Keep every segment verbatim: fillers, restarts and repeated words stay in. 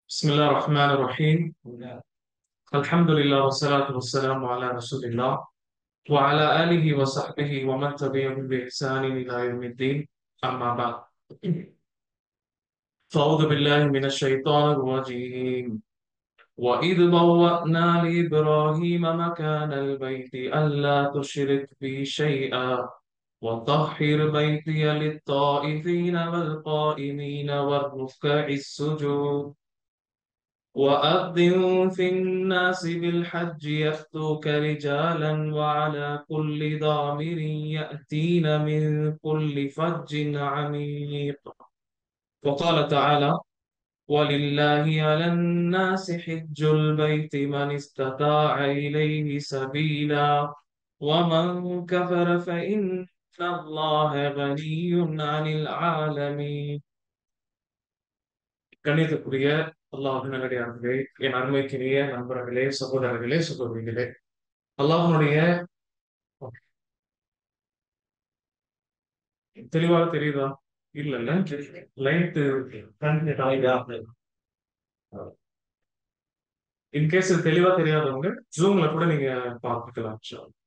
بسم الله الرحمن الرحيم. الحمد لله والصلاة والسلام على رسول الله وعلى آله وصحبه ومن تبعهم بإحسان إلى يوم الدين. أما بعد، فأعوذ بالله من الشيطان الرجيم. وإذ بوأنا لإبراهيم مكان البيت ألا تشرك بي شيئا وطهر بيتي للطائفين والقائمين والركع السجود وأذن في الناس بالحج يأتوك رجالا وعلى كل ضامر يأتين من كل فج عميق. وقال تعالى: ولله على الناس حج البيت من استطاع إليه سبيلا ومن كفر فإن الله غني عن العالمين. கணிதத்துக்குரிய அல்லாஹ் நல்லடியார்களே, என் அருமைக்கினிய நண்பர்களே, சகோதரர்களே, சகோதரிகளே, அல்லாஹ்வுடைய தெளிவாக தெரியுதா? இல்லல்ல, லைட் இன்கேஸ் தெளிவா தெரியாதவங்க ஜூம்ல கூட நீங்க பார்த்துக்கலாம்.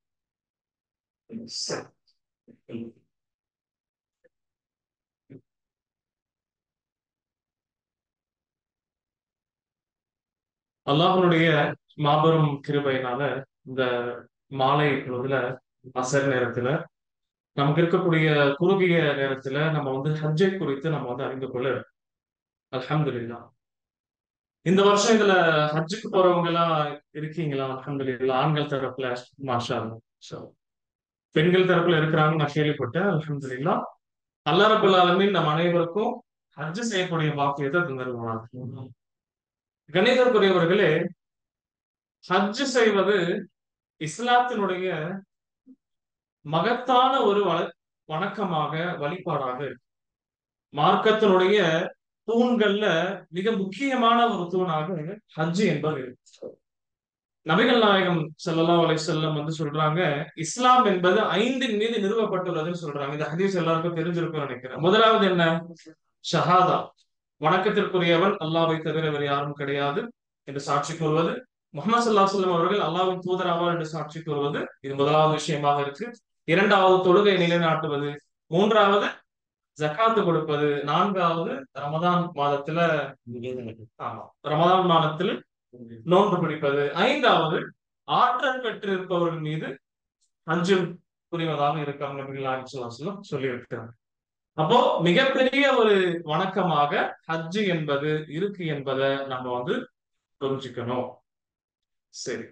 அல்லாஹ்வுடைய மாபெரும் கிருபையினால இந்த மாலை பொழுதுல, அசர் நேரத்துல, நமக்கு இருக்கக்கூடிய குறுகிய நேரத்துல நம்ம வந்து ஹஜ்ஜை குறித்து நம்ம வந்து அறிந்து கொள்ள அல்ஹம்துலில்லாஹ். இந்த வருஷம் இதுல ஹஜ்ஜுக்கு போறவங்க எல்லாம் இருக்கீங்களா? அல்ஹம்துலில்லாஹ். ஆண்கள் தரப்புல மாஷா அல்லாஹ். So, பெண்கள் தரப்புல இருக்கிறாங்க நான் கேள்விப்பட்டேன். அல்ஹம்துலில்லாஹ். அல்லாஹ் ரப்பல் ஆலமீன் நம் அனைவருக்கும் ஹஜ் செய்யக்கூடிய பாக்கியத்தை தந்திருக்கிறார். கணிதத்துக்குரியவர்களே, ஹஜ் செய்வது இஸ்லாத்தினுடைய மகத்தான ஒரு வழ- வணக்கமாக, வழிபாடாக இருக்கு. மார்க்கத்தினுடைய தூண்கள்ல மிக முக்கியமான ஒரு தூணாக ஹஜ் என்பது இருக்கு. நபிகள் நாயகம் ஸல்லல்லாஹு அலைஹி வஸல்லம் வந்து சொல்றாங்க, இஸ்லாம் என்பது ஐந்தின் மீது நிறுவப்பட்டுள்ளதுன்னு சொல்றாங்க. இந்த ஹதீஸ் எல்லாருக்கும் தெரிஞ்சிருக்கும்னு நினைக்கிறேன். முதலாவது என்ன? ஷஹாதா, வணக்கத்திற்குரியவன் அல்லாஹ்வை தவிர வேறு யாரும் கிடையாது என்று சாட்சி கூறுவது. முஹம்மது ஸல்லல்லாஹு அலைஹி வஸல்லம் அவர்கள் அல்லாஹ்வின் தூதராவார் என்று சாட்சி கூறுவது. இது முதலாவது விஷயமாக இருக்கு. இரண்டாவது தொழுகை நிலைநாட்டுவது. மூன்றாவது ஜகாத்து கொடுப்பது. நான்காவது ரமதான் மாதத்துல, ஆமா, ரமதான் மாதத்தில் நோன்பு பிடிப்பது. ஐந்தாவது ஆற்றல் பெற்றிருப்பவர்கள் மீது அஞ்சல் புரிவதாக இருக்காங்க நபிகள் நாயகம் ஸல்லல்லாஹு அலைஹி வஸல்லம் சொல்லி இருக்கிறாங்க. அப்போ மிகப்பெரிய ஒரு வணக்கமாக ஹஜ் என்பது இருக்கு என்பதை நம்ம வந்து புரிஞ்சுக்கணும். சரி,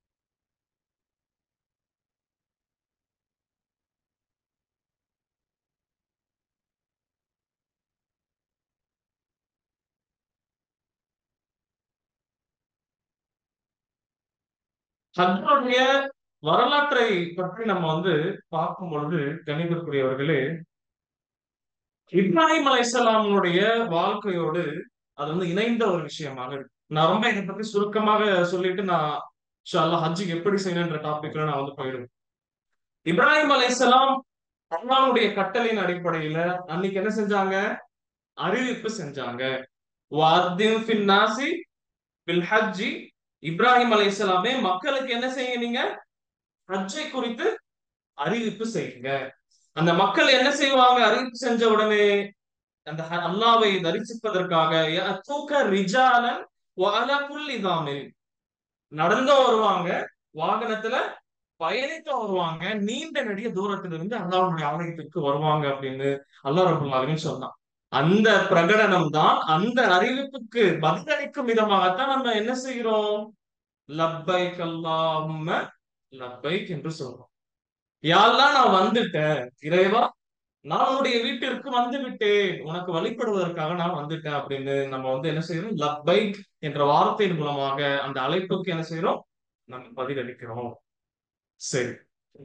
ஹஜ்ஜுடைய வரலாற்றை பற்றி நம்ம வந்து பார்க்கும் பொழுது, கணிதற்குரியவர்களே, இப்ராஹிம் அலைஹிஸ்ஸலாமுடைய வாழ்க்கையோடு அது வந்து இணைந்த ஒரு விஷயமாக இருக்கு. நான் ரொம்ப இதை பத்தி சுருக்கமாக சொல்லிட்டு நான் இன்ஷா அல்லாஹ் ஹஜ்ஜுக்கு எப்படி செய்யணுன்ற டாபிக்ல நான் வந்து போயிடுவேன். இப்ராஹிம் அலைஹிஸ்ஸலாம் அல்லாஹ்வுடைய கட்டளையின் அடிப்படையில அன்னைக்கு என்ன செஞ்சாங்க? அறிவிப்பு செஞ்சாங்க. வஅத்தின் ஃபின் நாசி பில் ஹஜ்ஜி. இப்ராஹிம் அலைஹிஸ்ஸலாமே மக்களுக்கு என்ன செய்யுங்க? நீங்க ஹஜ்ஜை குறித்து அறிவிப்பு செய்யுங்க. அந்த மக்கள் என்ன செய்வாங்க? அறிவிப்பு செஞ்ச உடனே அந்த ஹ- அல்லாஹ்வை தரிசிப்பதற்காக யஅத்தூக ரிஜாலன் வஅலா குல்லி தாமிர். நடந்து வருவாங்க, வாகனத்துல பயணித்து வருவாங்க, நீண்ட நெடிய தூரத்துல இருந்து அல்லாஹ்வுடைய ஆலயத்திற்கு வருவாங்க அப்படின்னு அல்லாஹ் ரப்பல் ஆலமீன் சொன்னான். அந்த பிரகடனம் தான், அந்த அறிவிப்புக்கு பதிலளிக்கும் விதமாகத்தான் நம்ம என்ன செய்கிறோம்? லப்பைக் அல்லாஹும்ம லப்பைக் என்று சொல்றோம். யா அல்லாஹ், நான் வந்துட்டேன் இறைவா, நான் உன்னுடைய வீட்டிற்கு வந்து விட்டேன், உனக்கு வழிபடுவதற்காக நான் வந்துட்டேன் அப்படின்னு நம்ம வந்து என்ன செய்யறோம்? லப்பைக் என்ற வார்த்தையின் மூலமாக அந்த அழைப்புக்கு என்ன செய்யறோம்? நம்ம பதிலளிக்கிறோம். சரி,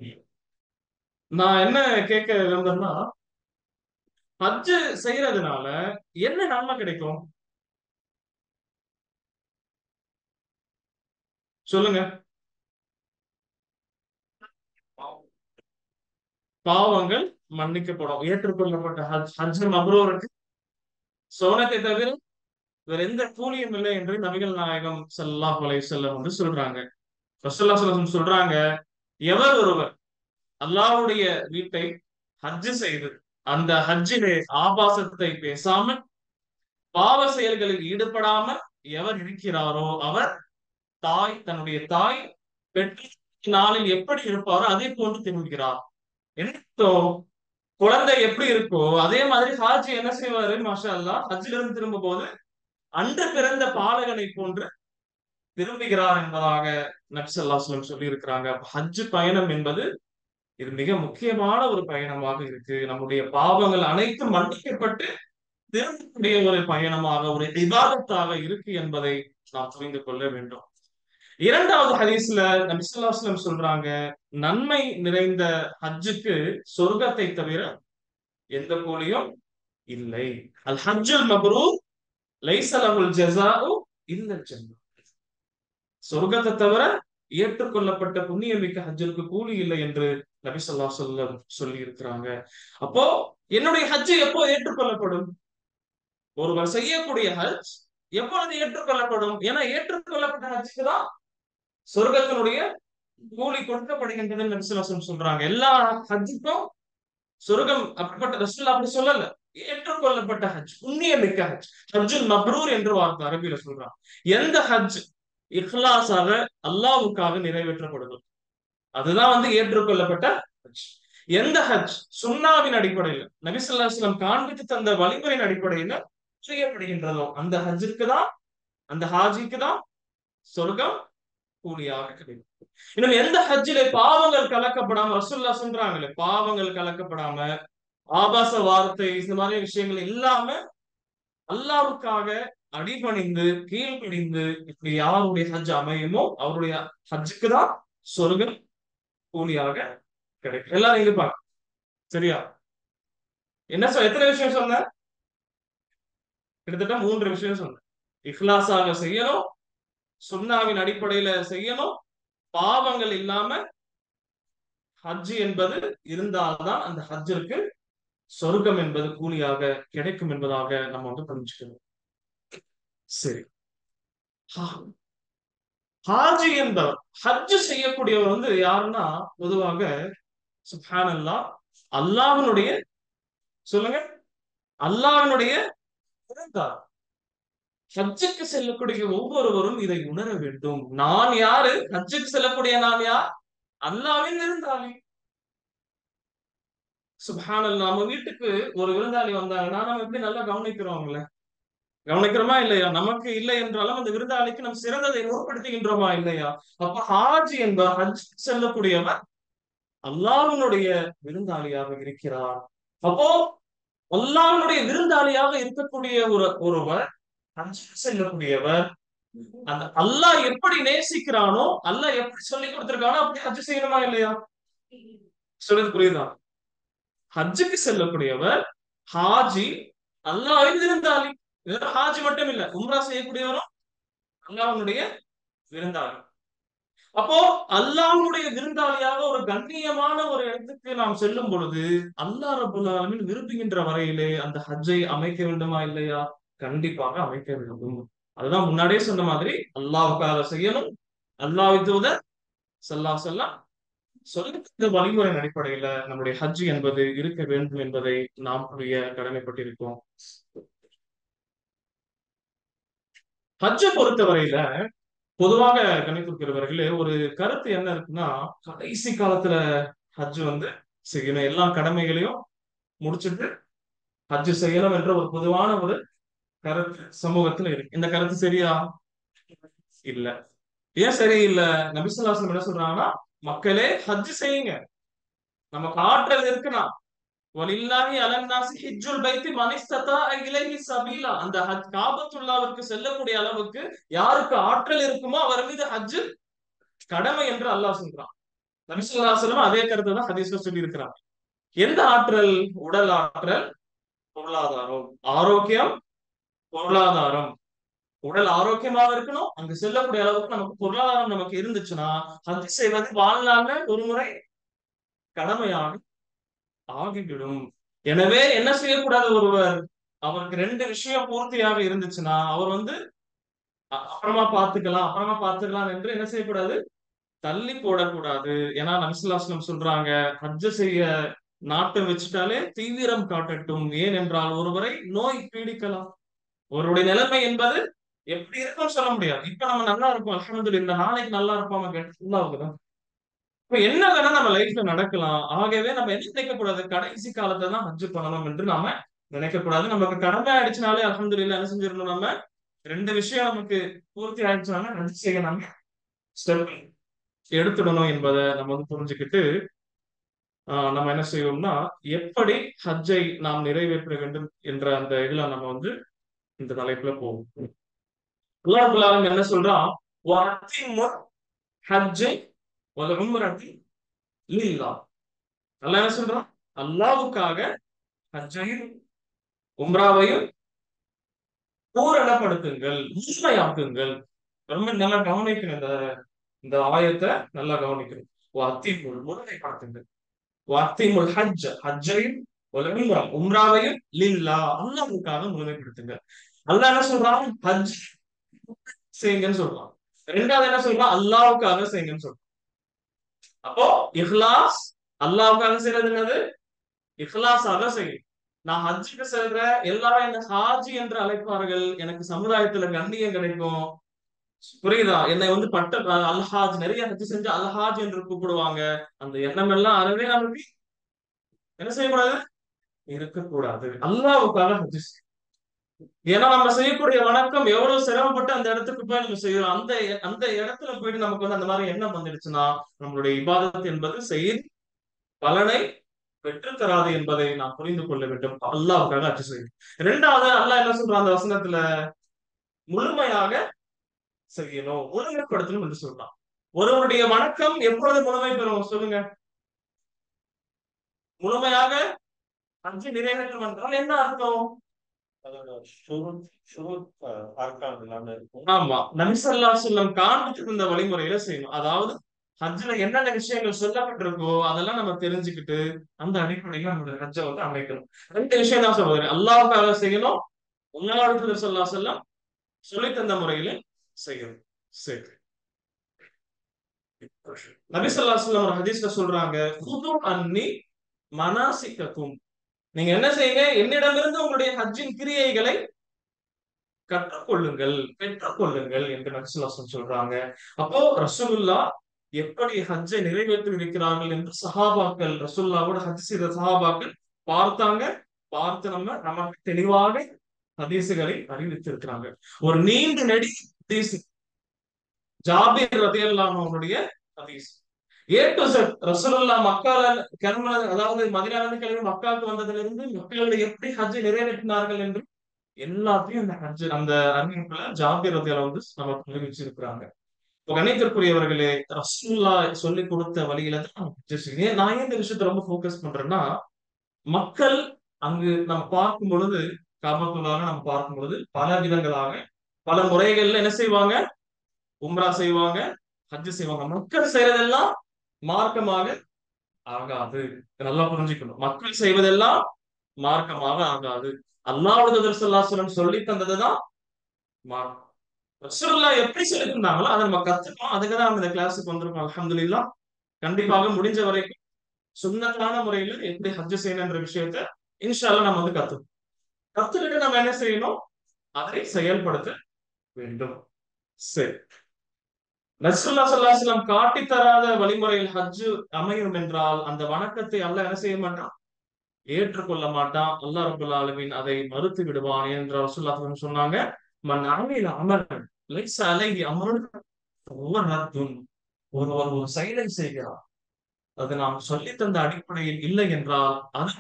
நான் என்ன கேட்க விரும்புறேன்னா, ஹஜ் செய்யறதுனால என்ன நன்மை கிடைக்கும்? சொல்லுங்க. பாவங்கள் மன்னிக்கப்படும். ஏற்றுக்கொள்ளப்பட்ட ஹஜ் ஹஜ் மப்ரூருக்கு சோனத்தை தவிர வேற எந்த கூலியும் இல்லை என்று நபிகள் நாயகம் ஸல்லல்லாஹு அலைஹி வஸல்லம் வந்து சொல்றாங்க. ரசூலுல்லாஹி ஸல்லல்லாஹு அலைஹி வஸல்லம் சொல்றாங்க, எவர் ஒருவர் அல்லாஹ்வுடைய வீட்டை ஹஜ் செய்து அந்த ஹஜ்ஜிலே ஆபாசத்தை பேசாமல் பாவ செயல்களில் ஈடுபடாமல் எவர் இருக்கிறாரோ அவர் தாய் தன்னுடைய தாய் பெற்ற நாளில் எப்படி இருப்பாரோ அதே போன்று திரும்புகிறார். என்ன அர்த்தம்? குழந்தை எப்படி இருக்கோ அதே மாதிரி ஹாஜி என்ன செய்வாரு, மாஷா அல்லாஹ், ஹஜ்ஜில இருந்து திரும்பும் போது அன்று பிறந்த பாலகனை போன்று திரும்புகிறார் என்பதாக நபி ஸல்லல்லாஹு அலைஹி வஸல்லம் சொல்லி இருக்கிறாங்க. ஹஜ் பயணம் என்பது இது மிக முக்கியமான ஒரு பயணமாக இருக்கு. நம்முடைய பாவங்கள் அனைத்தும் மன்னிக்கப்பட்டு திரும்பக்கூடிய ஒரு பயணமாக, ஒரு இபாதத்தாக இருக்கு என்பதை நாம் புரிந்து கொள்ள வேண்டும். இரண்டாவது ஹதீஸ்ல நபி ஸல்லல்லாஹு அலைஹி வஸல்லம் சொல்றாங்க, நன்மை நிறைந்த ஹஜ்ஜுக்கு சொர்க்கத்தை தவிர எந்த கூலியும் இல்லை. அல் ஹஜ்ஜுல் மப்ரூர் லைஸ லஹுல் ஜஸாஉ இல்லல் ஜன்னah. சொர்க்கத்தை தவிர ஏற்றுக்கொள்ளப்பட்ட புண்ணியமிக்க ஹஜ்ஜுக்கு கூலி இல்லை என்று நபி ஸல்லல்லாஹு அலைஹி வஸல்லம் சொல்லி இருக்கிறாங்க. அப்போ என்னுடைய ஹஜ் எப்போ ஏற்றுக்கொள்ளப்படும்? ஒருவர் செய்யக்கூடிய ஹஜ் எப்பொழுது ஏற்றுக்கொள்ளப்படும்? ஏன்னா ஏற்றுக்கொள்ளப்பட்ட ஹஜ்ஜுக்கு தான் சொர்க்கத்தினுடைய கூலி கொடுக்கப்படுகின்றது நபி ஸல்லல்லாஹு அலைஹி வஸல்லம் சொல்றாங்க. எல்லா ஹஜ்ஜுக்கும் சொர்க்கம் அப்படிப்பட்ட ரசூலுல்லாஹ் அப்படி சொல்லல. ஏற்றுக்கொள்ளப்பட்ட ஹஜ், புண்ணியமிக்க ஹஜ், ஹஜ்ஜுல் மப்ரூர் என்று வார்த்தை அரபியில சொல்றாங்க. எந்த ஹஜ் இஹ்லாஸாக அல்லாஹ்வுக்காக நிறைவேற்றப்படுதோ அதுதான் வந்து ஏற்றுக்கொள்ளப்பட்ட ஹஜ். எந்த ஹஜ் சுன்னாவின் அடிப்படையில் நபி ஸல்லல்லாஹு அலைஹி வஸல்லம் காண்பித்து தந்த வழிமுறையின் அடிப்படையில் செய்யப்படுகின்றதோ அந்த ஹஜ்ஜுக்கு தான், அந்த ஹாஜிக்கு தான் சொர்க்கம் கூலியாக கிடைக்கும். இன்னும் எந்த ஹஜ்ஜிலே பாவங்கள் கலக்கப்படாம, ரசூலுல்லாஹ் சொல்றாங்களே, பாவங்கள் கலக்கப்படாம, ஆபாச வார்த்தை இந்த மாதிரி விஷயங்கள் இல்லாம அல்லாஹ்வுக்காக அடிபணிந்து கீழ்ப்படிந்து இப்படி யாருடைய ஹஜ் அமையுமோ அவருடைய ஹஜ்ஜுக்கு தான் சொர்க்கம் கூலியாக கிடைக்கும். எல்லாரும் இருப்பாங்க. சரியா? என்ன சொல் எத்தனை விஷயம் சொன்ன? கிட்டத்தட்ட மூன்று விஷயம் சொன்ன. இஹ்லாஸாக செய்யணும், சுன்னாவின் அடிப்படையில செய்யணும், பாவங்கள் இல்லாம ஹஜ் என்பது இருந்தால்தான் அந்த ஹஜ்ஜிற்கு சொர்க்கம் என்பது கூலியாக கிடைக்கும் என்பதாக நம்ம வந்து புரிஞ்சுக்கணும். சரி, ஹாஜி என்பவர், ஹஜ் செய்யக்கூடியவர் வந்து யாருன்னா பொதுவாக சுப்ஹானல்லாஹ் அல்லாஹ்வினுடைய, சொல்லுங்க, அல்லாஹ்வினுடைய விருந்தார். ஹஜ்ஜுக்கு செல்லக்கூடிய ஒவ்வொருவரும் இதை உணர வேண்டும். நான் யாரு? ஹஜ்ஜுக்கு செல்லக்கூடிய நான் யார்? அல்லாஹ்வின் விருந்தாளி. சுப்ஹானல்லாஹ். நம்ம வீட்டுக்கு ஒரு விருந்தாளி வந்தாங்கன்னா நம்ம எப்படி நல்லா கவனிக்கிறோம் அவங்கள? கவனிக்கிறோமா இல்லையா? நமக்கு இல்லை என்றாலும் அந்த விருந்தாளிக்கு நம்ம சிறந்ததை ஏற்படுத்துகின்றோமா இல்லையா? அப்ப ஹாஜி என்பவர், ஹஜ் செல்லக்கூடியவர் அல்லாஹ்வினுடைய விருந்தாளியாக இருக்கிறார். அப்போ அல்லாஹ்வினுடைய விருந்தாளியாக இருக்கக்கூடிய ஒரு ஒருவர் ஹஜ் செல்லக்கூடியவர், அந்த அல்லாஹ் எப்படி நேசிக்கிறானோ, அல்லாஹ் எப்படி சொல்லி கொடுத்திருக்கானோ அப்படி ஹஜ் செய்யணுமா இல்லையா? சொல்றது புரியுதா? ஹஜ்ஜுக்கு செல்லக்கூடியவர் ஹாஜி, அல்லாஹ்வின் விருந்தாளி. வெறும் ஹாஜி மட்டும் இல்ல, உம்ரா செய்யக்கூடியவரும் அல்லாஹ்வுடைய விருந்தாளி. அப்போ அல்லாஹ்வுடைய விருந்தாளியாக ஒரு கண்ணியமான ஒரு இடத்துக்கு நாம் செல்லும் பொழுது அல்லாஹ் ரப்பல் ஆலமீன் விரும்புகின்ற வரையிலே அந்த ஹஜ்ஜை அமைக்க வேண்டுமா இல்லையா? கண்டிப்பாக அமைக்க வேண்டும். அதுதான் முன்னாடியே சொன்ன மாதிரி அல்லாஹ்வுக்காக செய்யணும். அல்லாஹ்வின் தூதர் ஸல்லல்லாஹு அலைஹி வஸல்லம் சொல்லி இந்த வழிமுறையின் அடிப்படையில நம்முடைய ஹஜ் என்பது இருக்க வேண்டும் என்பதை நாம் புரிய கடமைப்பட்டிருக்கோம். ஹஜ்ஜை பொறுத்தவரையில பொதுவாக கணித்திருக்கிறவர்களே ஒரு கருத்து என்ன இருக்குன்னா, கடைசி காலத்துல ஹஜ் வந்து செய்யணும், எல்லா கடமைகளையும் முடிச்சுட்டு ஹஜ் செய்யணும் என்ற ஒரு பொதுவான ஒரு கருத்து சமூகத்துல இருக்கு. இந்த கருத்து சரியா? இல்ல. ஏன் சரியில்லை? நபி ஸல்லல்லாஹு அலைஹி வஸல்லம் என்ன சொல்றாங்கன்னா, மக்களே ஹஜ் செய்யுங்க, நமக்கு ஆற்றல் இருக்குன்னா, வலில்லாஹி அலன்னாஸி ஹிஜ்ஜுல் பைத்தி மன் இஸ்ததா இலைஹி சபீலா, அந்த ஹஜ் காபத்துல்லாஹ்வுக்கு செல்லக்கூடிய அளவுக்கு யாருக்கு ஆற்றல் இருக்குமோ அவர் மீது ஹஜ் கடமை என்று அல்லாஹ் சொல்றான். நபி ஸல்லல்லாஹு அலைஹி வஸல்லம் அதே கருத்தை தான் ஹதீஸ்ல சொல்லி இருக்கிறாங்க. எந்த ஆற்றல்? உடல் ஆற்றல், பொருளாதாரம், ஆரோக்கியம், பொருளாதாரம். உடல் ஆரோக்கியமாக இருக்கணும், அங்கு செல்லக்கூடிய அளவுக்கு நமக்கு பொருளாதாரம் நமக்கு இருந்துச்சுன்னா ஹஜ் செய்வது வாழ்நாள்ல ஒரு முறை கடமையாக ஆகிவிடும். எனவே என்ன செய்யக்கூடாது ஒருவர்? அவருக்கு ரெண்டு விஷயம் பூர்த்தியாக இருந்துச்சுன்னா அவர் வந்து அ- அப்புறமா பார்த்துக்கலாம் அப்புறமா பார்த்துக்கலாம் என்று என்ன செய்யக்கூடாது, தள்ளி போடக்கூடாது. ஏன்னா நபிசுல்லாஸ்லம் சொல்றாங்க, ஹஜ்ஜ செய்ய நாட்டம் வச்சுட்டாலே தீவிரம் காட்டட்டும், ஏன் என்றால் ஒருவரை நோய் பீடிக்கலாம். ஒருவருடைய நிலைமை என்பது எப்படி இருக்கும்னு சொல்ல முடியாது. இப்ப நம்ம நல்லா இருக்கோம் அல்ஹம்துலில்லாஹ், நாளைக்கு நல்லா இருப்போம் கேட்டுதான். இப்ப என்ன வேணா நம்ம லைஃப்ல நடக்கலாம். ஆகவே நம்ம என்ன நினைக்க கூடாது, கடைசி காலத்துல தான் ஹஜ் பண்ணணும் என்று நாம நினைக்க கூடாது. நமக்கு கடமை ஆயிடுச்சுனாலே அல்ஹம்துலில்லாஹ் என்ன செஞ்சிடணும், நம்ம ரெண்டு விஷயம் நமக்கு பூர்த்தி ஆயிடுச்சுனால ஹஜ் செய்ய நம்ம ஸ்டெப் எடுத்துடணும் என்பதை நம்ம வந்து புரிஞ்சுக்கிட்டு, ஆஹ் நம்ம என்ன செய்வோம்னா, எப்படி ஹஜ்ஜை நாம் நிறைவேற்ற வேண்டும் என்ற அந்த இதுல நம்ம வந்து இந்த தலைப்புல போவோம். அல்லாஹ் ரப்பல் ஆலமீன் என்ன சொல்றான், வஅத்திம்மு ஹஜ்ஜை வல் உம்ரதி லில்லாஹ். அல்லாஹ் என்ன சொல்றான், அல்லாஹ்வுக்காக ஹஜ்ஜையும் உம்ராவையும் பூரணப்படுத்துங்கள், முழுமையாக்குங்கள். ரொம்ப நல்லா கவனிக்கணும், இந்த இந்த ஆயத்தை நல்லா கவனிக்கணும். வஅத்திம்முல், முழுமைப்படுத்துங்கள். வஅத்திம்முல் ஹஜ்ஜ, ஹஜ்ஜையும் வல் உம்ரா, உம்ராவையும் லில்லாஹ், அல்லாஹ்வுக்காக முழுமைப்படுத்துங்க. அல்லாஹ் என்ன சொல்றான், ஹஜ் செய்யுங்கன்னு சொல்றான். ரெண்டாவது என்ன சொல்றான், அல்லாஹ்வுக்காக செய்யுங்கன்னு சொல்றான். அப்போ இஹ்லாஸ், அல்லாஹ்வுக்காக செய்யறது என்னது, இஹ்லாஸாக செய்யும். நான் ஹஜ்ஜுக்கு செல்றேன், எல்லாரும் என்ன ஹாஜி என்று அழைப்பார்கள், எனக்கு சமுதாயத்துல கண்ணியம் கிடைக்கும். புரியுதா, என்னை வந்து பட்ட அல்ஹாஜ், நிறைய ஹஜ் செஞ்சு அல்ஹாஜ் என்று கூப்பிடுவாங்க. அந்த எண்ணம் எல்லாம் அறவே நமக்கு என்ன செய்யக்கூடாது, இருக்கக்கூடாது. அல்லாஹ்வுக்காக ஹஜ் செய்யணும். ஏன்னா நம்ம செய்யக்கூடிய வணக்கம் எவ்வளவு சிரமப்பட்டு அந்த இடத்துக்கு போய் நம்ம செய்யறோம். அந்த அந்த இடத்துல போயிட்டு நமக்கு வந்து அந்த மாதிரி எண்ணம் வந்துடுச்சுன்னா, நம்மளுடைய இபாதத் என்பது செய்து பலனை பெற்று தராது என்பதை நாம் புரிந்து கொள்ள வேண்டும். அல்லாஹ்வுக்காக ஹஜ் செய்யணும். இரண்டாவது அல்லாஹ் என்ன சொல்றான் அந்த வசனத்துல, முழுமையாக செய்யணும், முழுமைப்படுத்தணும் என்று சொல்றான். ஒருவருடைய வணக்கம் எப்பொழுது முழுமை பெறும் சொல்லுங்க. முழுமையாக ஹஜ் நிறைவேற்றம் என்றால் என்ன அர்த்தம்? அதோட ஷுரூத் ஷுரூத் அர்க்கான் எல்லாமே இருக்கும். ஆமா, நபி ஸல்லல்லாஹு அலைஹி வஸல்லம் காண்பித்து இந்த வழிமுறையில செய்யணும். அதாவது ஹஜ்ல என்னென்ன விஷயங்கள் சொல்லப்பட்டிருக்கோ அதெல்லாம் நம்ம தெரிஞ்சுக்கிட்டு அந்த அடிப்படையில் நம்மளுடைய ஹஜ்ஜை வந்து அமைக்கணும். ரெண்டு விஷயம் தான் சொல்றேன், அல்லாஹ்வுக்காக செய்யணும், உன்னவாடு ஸல்லல்லாஹு அலைஹி வஸல்லம் சொல்லி தந்த முறையில செய்யணும். சரி, நபி ஸல்லல்லாஹு அலைஹி வஸல்லம் ஒரு ஹதீஸ்ல சொல்றாங்க, குது அன்னி மனாசிக்கக்கும், நீங்க என்ன செய்யுங்க, என்னிடமிருந்து உங்களுடைய ஹஜ்ஜின் கிரியைகளை கற்றுக்கொள்ளுங்கள், பெற்றுக்கொள்ளுங்கள் என்று நபி ஸல்லல்லாஹு அலைஹி வஸல்லம் சொல்றாங்க. அப்போ ரசூலுல்லாஹ் எப்படி ஹஜ்ஜை நிறைவேற்றி இருக்கிறார்கள் என்று சஹாபாக்கள், ரசூலுல்லாஹ்வோட ஹஜ் செய்த சஹாபாக்கள் பார்த்தாங்க. பார்த்து நம்ம நமக்கு தெளிவாக ஹதீசுகளை அறிவித்திருக்கிறாங்க. ஒரு நீண்ட நெடி ஹதீஸ், ஜாபீர் ரலியல்லாஹு அன்ஹு அவருடைய ஹதீஸ். ஏ டு செட் ரசூலுல்லாஹ் மக்கால கிளம்புன, அதாவது மதீனால இருந்து கிளம்பி மக்காவுக்கு வந்ததுல இருந்து மக்கள் எப்படி ஹஜ்ஜை நிறைவேற்றினார்கள் என்று எல்லாத்தையும் அந்த ஹஜ் அந்த அறிவிப்புல ஜாபீர் ரலியல்லாஹு வந்து நமக்கு தெரிவிச்சிருக்கிறாங்க. இப்போ கணித்திற்குரியவர்களே, ரசூலுல்லாஹ் சொல்லி கொடுத்த வழியில தான் நம்ம ஹஜ் செய்யணும். நான் ஏன் இந்த விஷயத்த ரொம்ப ஃபோக்கஸ் பண்றேன்னா, மக்கள் அங்கு நம்ம பார்க்கும் பொழுது, காபத்துல்லாஹ் நம்ம பார்க்கும் பொழுது பல விதங்களாக பல முறைகள்ல என்ன செய்வாங்க, உம்ரா செய்வாங்க, ஹஜ் செய்வாங்க. மக்கள் செய்யறதெல்லாம் மார்க்கமாக ஆகாது. நல்லா புரிஞ்சுக்கணும், மக்கள் செய்வதெல்லாம் மார்க்கமாக ஆகாது. அல்லாஹ்வுடைய தூதர் ஸல்லல்லாஹு அலைஹி வஸல்லம் சொல்லி தந்ததுதான் மார்க்கம். ரசூலுல்லாஹ் எப்படி சொல்லி தந்தாங்களோ அதை நம்ம கத்துக்கணும். அதுக்கு தான் நம்ம இந்த கிளாஸுக்கு வந்திருக்கோம். அல்ஹம்துலில்லாஹ். கண்டிப்பாக முடிஞ்ச வரைக்கும் சுன்னத்தான முறையில எப்படி ஹஜ் செய்யணுன்ற விஷயத்த இன்ஷா அல்லாஹ் நம்ம வந்து கத்துக்கணும். கத்துக்கிட்டு நம்ம என்ன செய்யணும், அதை செயல்படுத்த வேண்டும். சரி, ரசூலுல்லாஹ் ஸல்லல்லாஹு அலைஹி வஸல்லம் காட்டி தராத வழிமுறையில் ஹஜ் அமையும் என்றால் அந்த வணக்கத்தை அல்லாஹ் என்ன செய்ய மாட்டான், ஏற்றுக்கொள்ள மாட்டான். அல்லாஹ் ரப்பல் ஆலமீன் அதை மறுத்து விடுவான் என்று ரசூலுல்லாஹ் ஸல்லல்லாஹு அலைஹி வஸல்லம் சொன்னாங்க. மன் அமில அமலன் லைஸ அலைஹி அம்ருனா ஃபஹுவ ரத்துன். ஒருவர் ஒரு செயலை செய்கிறார், அது நாம் சொல்லித் தந்த அடிப்படையில் இல்லை என்றால் அது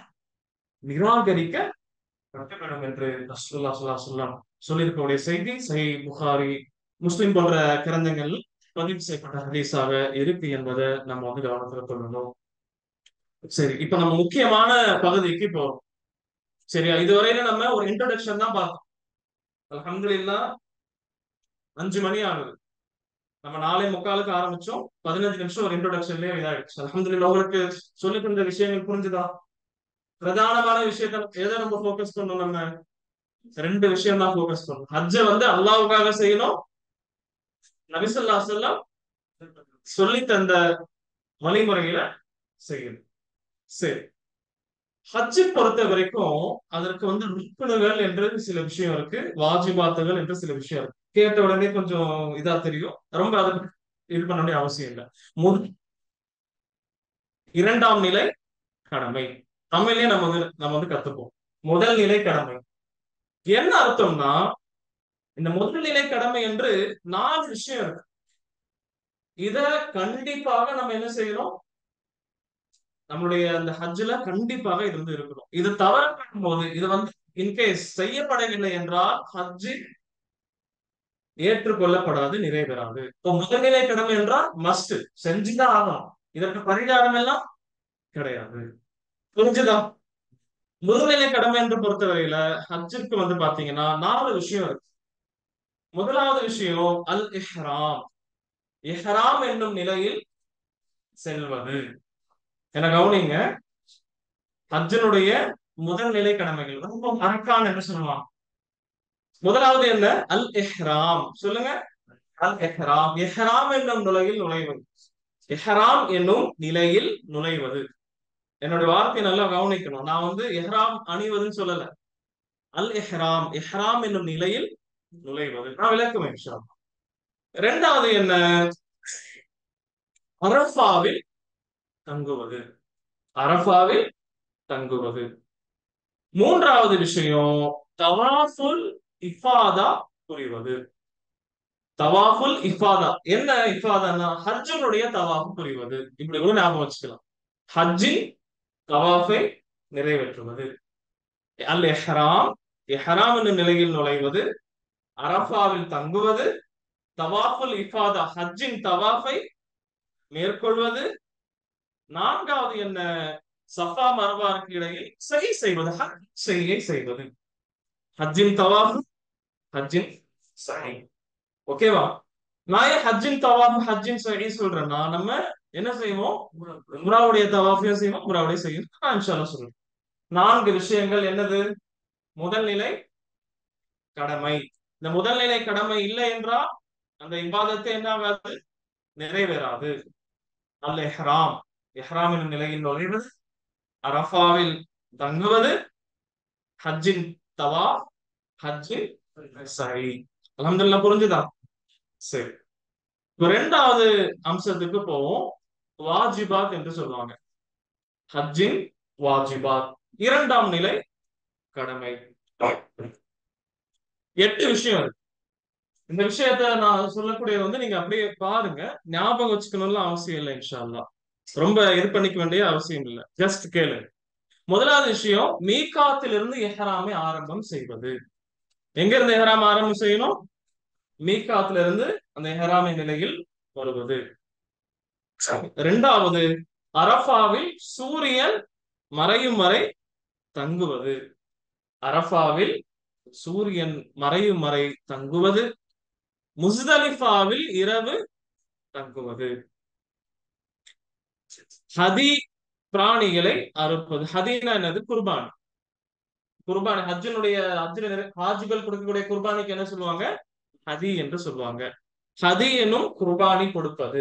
நிராகரிக்கப்பட்டுவிடும் என்று ரசூலுல்லாஹ் ஸல்லல்லாஹு அலைஹி வஸல்லம் சொல்லியிருக்கக்கூடிய செய்தி சஹீஹ் புகாரி, முஸ்லிம் போன்ற கிரந்தங்கள் பதிவு செய்யப்பட்ட ஹதீஸாக இருக்கு என்பதை நம்ம வந்து கவனத்துல கொள்ளணும். சரி, இப்ப நம்ம முக்கியமான பகுதிக்கு போறோம். சரியா, இதுவரையில நம்ம ஒரு இன்ட்ரோடக்ஷன் தான் பார்த்தோம். அல்ஹம்துலில்லாஹ், அஞ்சு மணி ஆகுது. நம்ம நாளை முக்காலுக்கு ஆரம்பிச்சோம், பதினஞ்சு நிமிஷம் ஒரு இன்ட்ரோடக்ஷன்லயே இதாயிடுச்சு. அல்ஹம்துலில்லாஹ். உங்களுக்கு சொல்லி தந்த விஷயங்கள் புரிஞ்சுதா? பிரதானமான விஷயத்த எதை நம்ம ஃபோக்கஸ் பண்ணோம், நம்ம ரெண்டு விஷயம் தான் ஃபோக்கஸ் பண்ணணும். ஹஜ்ஜை வந்து அல்லாஹ்வுக்காக செய்யணும், நபி ஸல்லல்லாஹு அலைஹி வஸல்லம் சொல்லி தந்த வழிமுறையில செய்யணும். சரி, ஹஜ்ஜை பொறுத்த வரைக்கும் அதற்கு வந்து ருக்னுகள் என்று சில விஷயம் இருக்கு, வாஜிபாத்துகள் என்று சில விஷயம் இருக்கு. கேட்ட உடனே கொஞ்சம் இதா தெரியும், ரொம்ப அதுக்கு இது பண்ண வேண்டிய அவசியம் இல்லை. முதல் இரண்டாம் நிலை கடமை, தமிழ்லயே நம்ம வந்து நம்ம வந்து கத்துப்போம். முதல் நிலை கடமை என்ன அர்த்தம்னா, இந்த முதல் நிலை கடமை என்று நாலு விஷயம் இருக்கு. இத கண்டிப்பாக நம்ம என்ன செய்யணும், நம்மளுடைய அந்த ஹஜ்ஜில கண்டிப்பாக இது வந்து இருக்கணும். இது தவற போது, இது வந்து இன்கேஸ் செய்யப்படவில்லை என்றால் ஹஜ்ஜு ஏற்றுக்கொள்ளப்படாது, நிறைவேறாது. இப்போ முதல்நிலை கடமை என்றால் மஸ்ட், செஞ்சுதான் ஆகணும். இதற்கு பரிகாரம் எல்லாம் கிடையாது. புரிஞ்சுதா? முதல்நிலை கடமை என்று பொறுத்தவரையில ஹஜ்ஜுக்கு வந்து பாத்தீங்கன்னா நாலு விஷயம் இருக்கு. முதலாவது விஷயம் அல் இஹ்ராம், இஹ்ராம் என்னும் நிலையில் செல்வது. என கவனிங்க, ஹஜ்ஜினுடைய முதல் நிலை கடமைகள் ரொம்ப அரக்கான் என்று சொல்லுவாங்க. முதலாவது என்ன? அல் இஹ்ராம். சொல்லுங்க, அல் இஹ்ராம். இஹ்ராம் என்னும் நிலையில் நுழைவது, இஹ்ராம் என்னும் நிலையில் நுழைவது. என்னுடைய வார்த்தையை நல்லா கவனிக்கணும். நான் வந்து இஹ்ராம் அணிவதுன்னு சொல்லல, அல் இஹ்ராம், இஹ்ராம் என்னும் நிலையில் நுழைவது. நான் விளக்குவேன் இன்ஷா அல்லாஹ். இரண்டாவது என்ன? அரஃபாவில் தங்குவது, அரஃபாவில் தங்குவது. மூன்றாவது விஷயம் தவாஃபுல் இஃபாதா புரிவது. தவாஃபுல் இஃபாதா என்ன? இஃபாதான்னா ஹஜ்ஜினுடைய தவாஃப் புரிவது. இப்படி கூட ஞாபகம் வச்சுக்கலாம். ஹஜ்ஜின் தவாஃபை நிறைவேற்றுவது. அல் இஹ்ராம், இஹ்ராம் என்னும் நிலையில் நுழைவது, அரஃபாவில் தங்குவது, தவாஃபுல் இஃபாதா ஹஜ்ஜின் தவாஃபை மேற்கொள்வது. நான்காவது என்ன? சஃபா மர்வாருக்கு இடையில் சஹி செய்வது, ஹஜ் செய்கை செய்வது. ஹஜ்ஜின் தவாஃப், ஹஜ்ஜின் சஹி. ஓகேவா? நான் ஏன் ஹஜ்ஜின் தவாஃப் ஹஜ்ஜின் சஹி சொல்றேன்னா, நம்ம என்ன செய்வோம், உம்ராவுடைய தவாஃபையும் செய்வோம், உம்ராவுடைய செய்யும். நான் இன்ஷா அல்லாஹ் சொல்றேன். நான்கு விஷயங்கள் என்னது? முதல் நிலை கடமை. இந்த முதல் நிலை கடமை இல்லை என்றால் அந்த இபாதத்தை என்ன ஆகாது, நிறைவேறாது. அல் இஹ்ராம், இஹ்ராம் எனும் நிலையில் நுழைவது, அரஃபாவில் தங்குவது, ஹஜ்ஜின் தவாஃப், ஹஜ்ஜின் சஹி. அல்ஹம்துலில்லாஹ். புரிஞ்சுதா? சரி, இப்ப இரண்டாவது அம்சத்துக்கு போவோம். வாஜிபாத் என்று சொல்லுவாங்க. ஹஜ்ஜின் வாஜிபாத், இரண்டாம் நிலை கடமை. எட்டு விஷயம் இருக்கு. இந்த விஷயத்த நான் சொல்லக்கூடியது வந்து நீங்க அப்படியே பாருங்க, ஞாபகம் வச்சுக்கணும்னு அவசியம் இல்லை இன்ஷா அல்லாஹ். ரொம்ப இது பண்ணிக்க வேண்டிய அவசியம் இல்லை, ஜஸ்ட் கேளு. முதலாவது விஷயம், மீகாத்திலிருந்து இஹ்ராமை ஆரம்பம் செய்வது. எங்க இருந்து இஹ்ராம் ஆரம்பம் செய்யணும்? மீகாத்துல இருந்து அந்த இஹ்ராமை நிலையில் வருவது. இரண்டாவது, அரஃபாவில் சூரியன் மறையும் வரை தங்குவது. அரஃபாவில் சூரியன் மறையும் வரை தங்குவது. முஸ்தலிஃபாவில் இரவு தங்குவது. ஹதி பிராணிகளை அறுப்பது. ஹதினா என்னது? குர்பான். குர்பான் ஹஜ்ஜினுடைய ஹஜ்ஜில் ஹாஜிகள் கொடுக்கக்கூடிய குர்பானிக்கு என்ன சொல்லுவாங்க? ஹதி என்று சொல்லுவாங்க. ஹதி எனும் குர்பானி கொடுப்பது.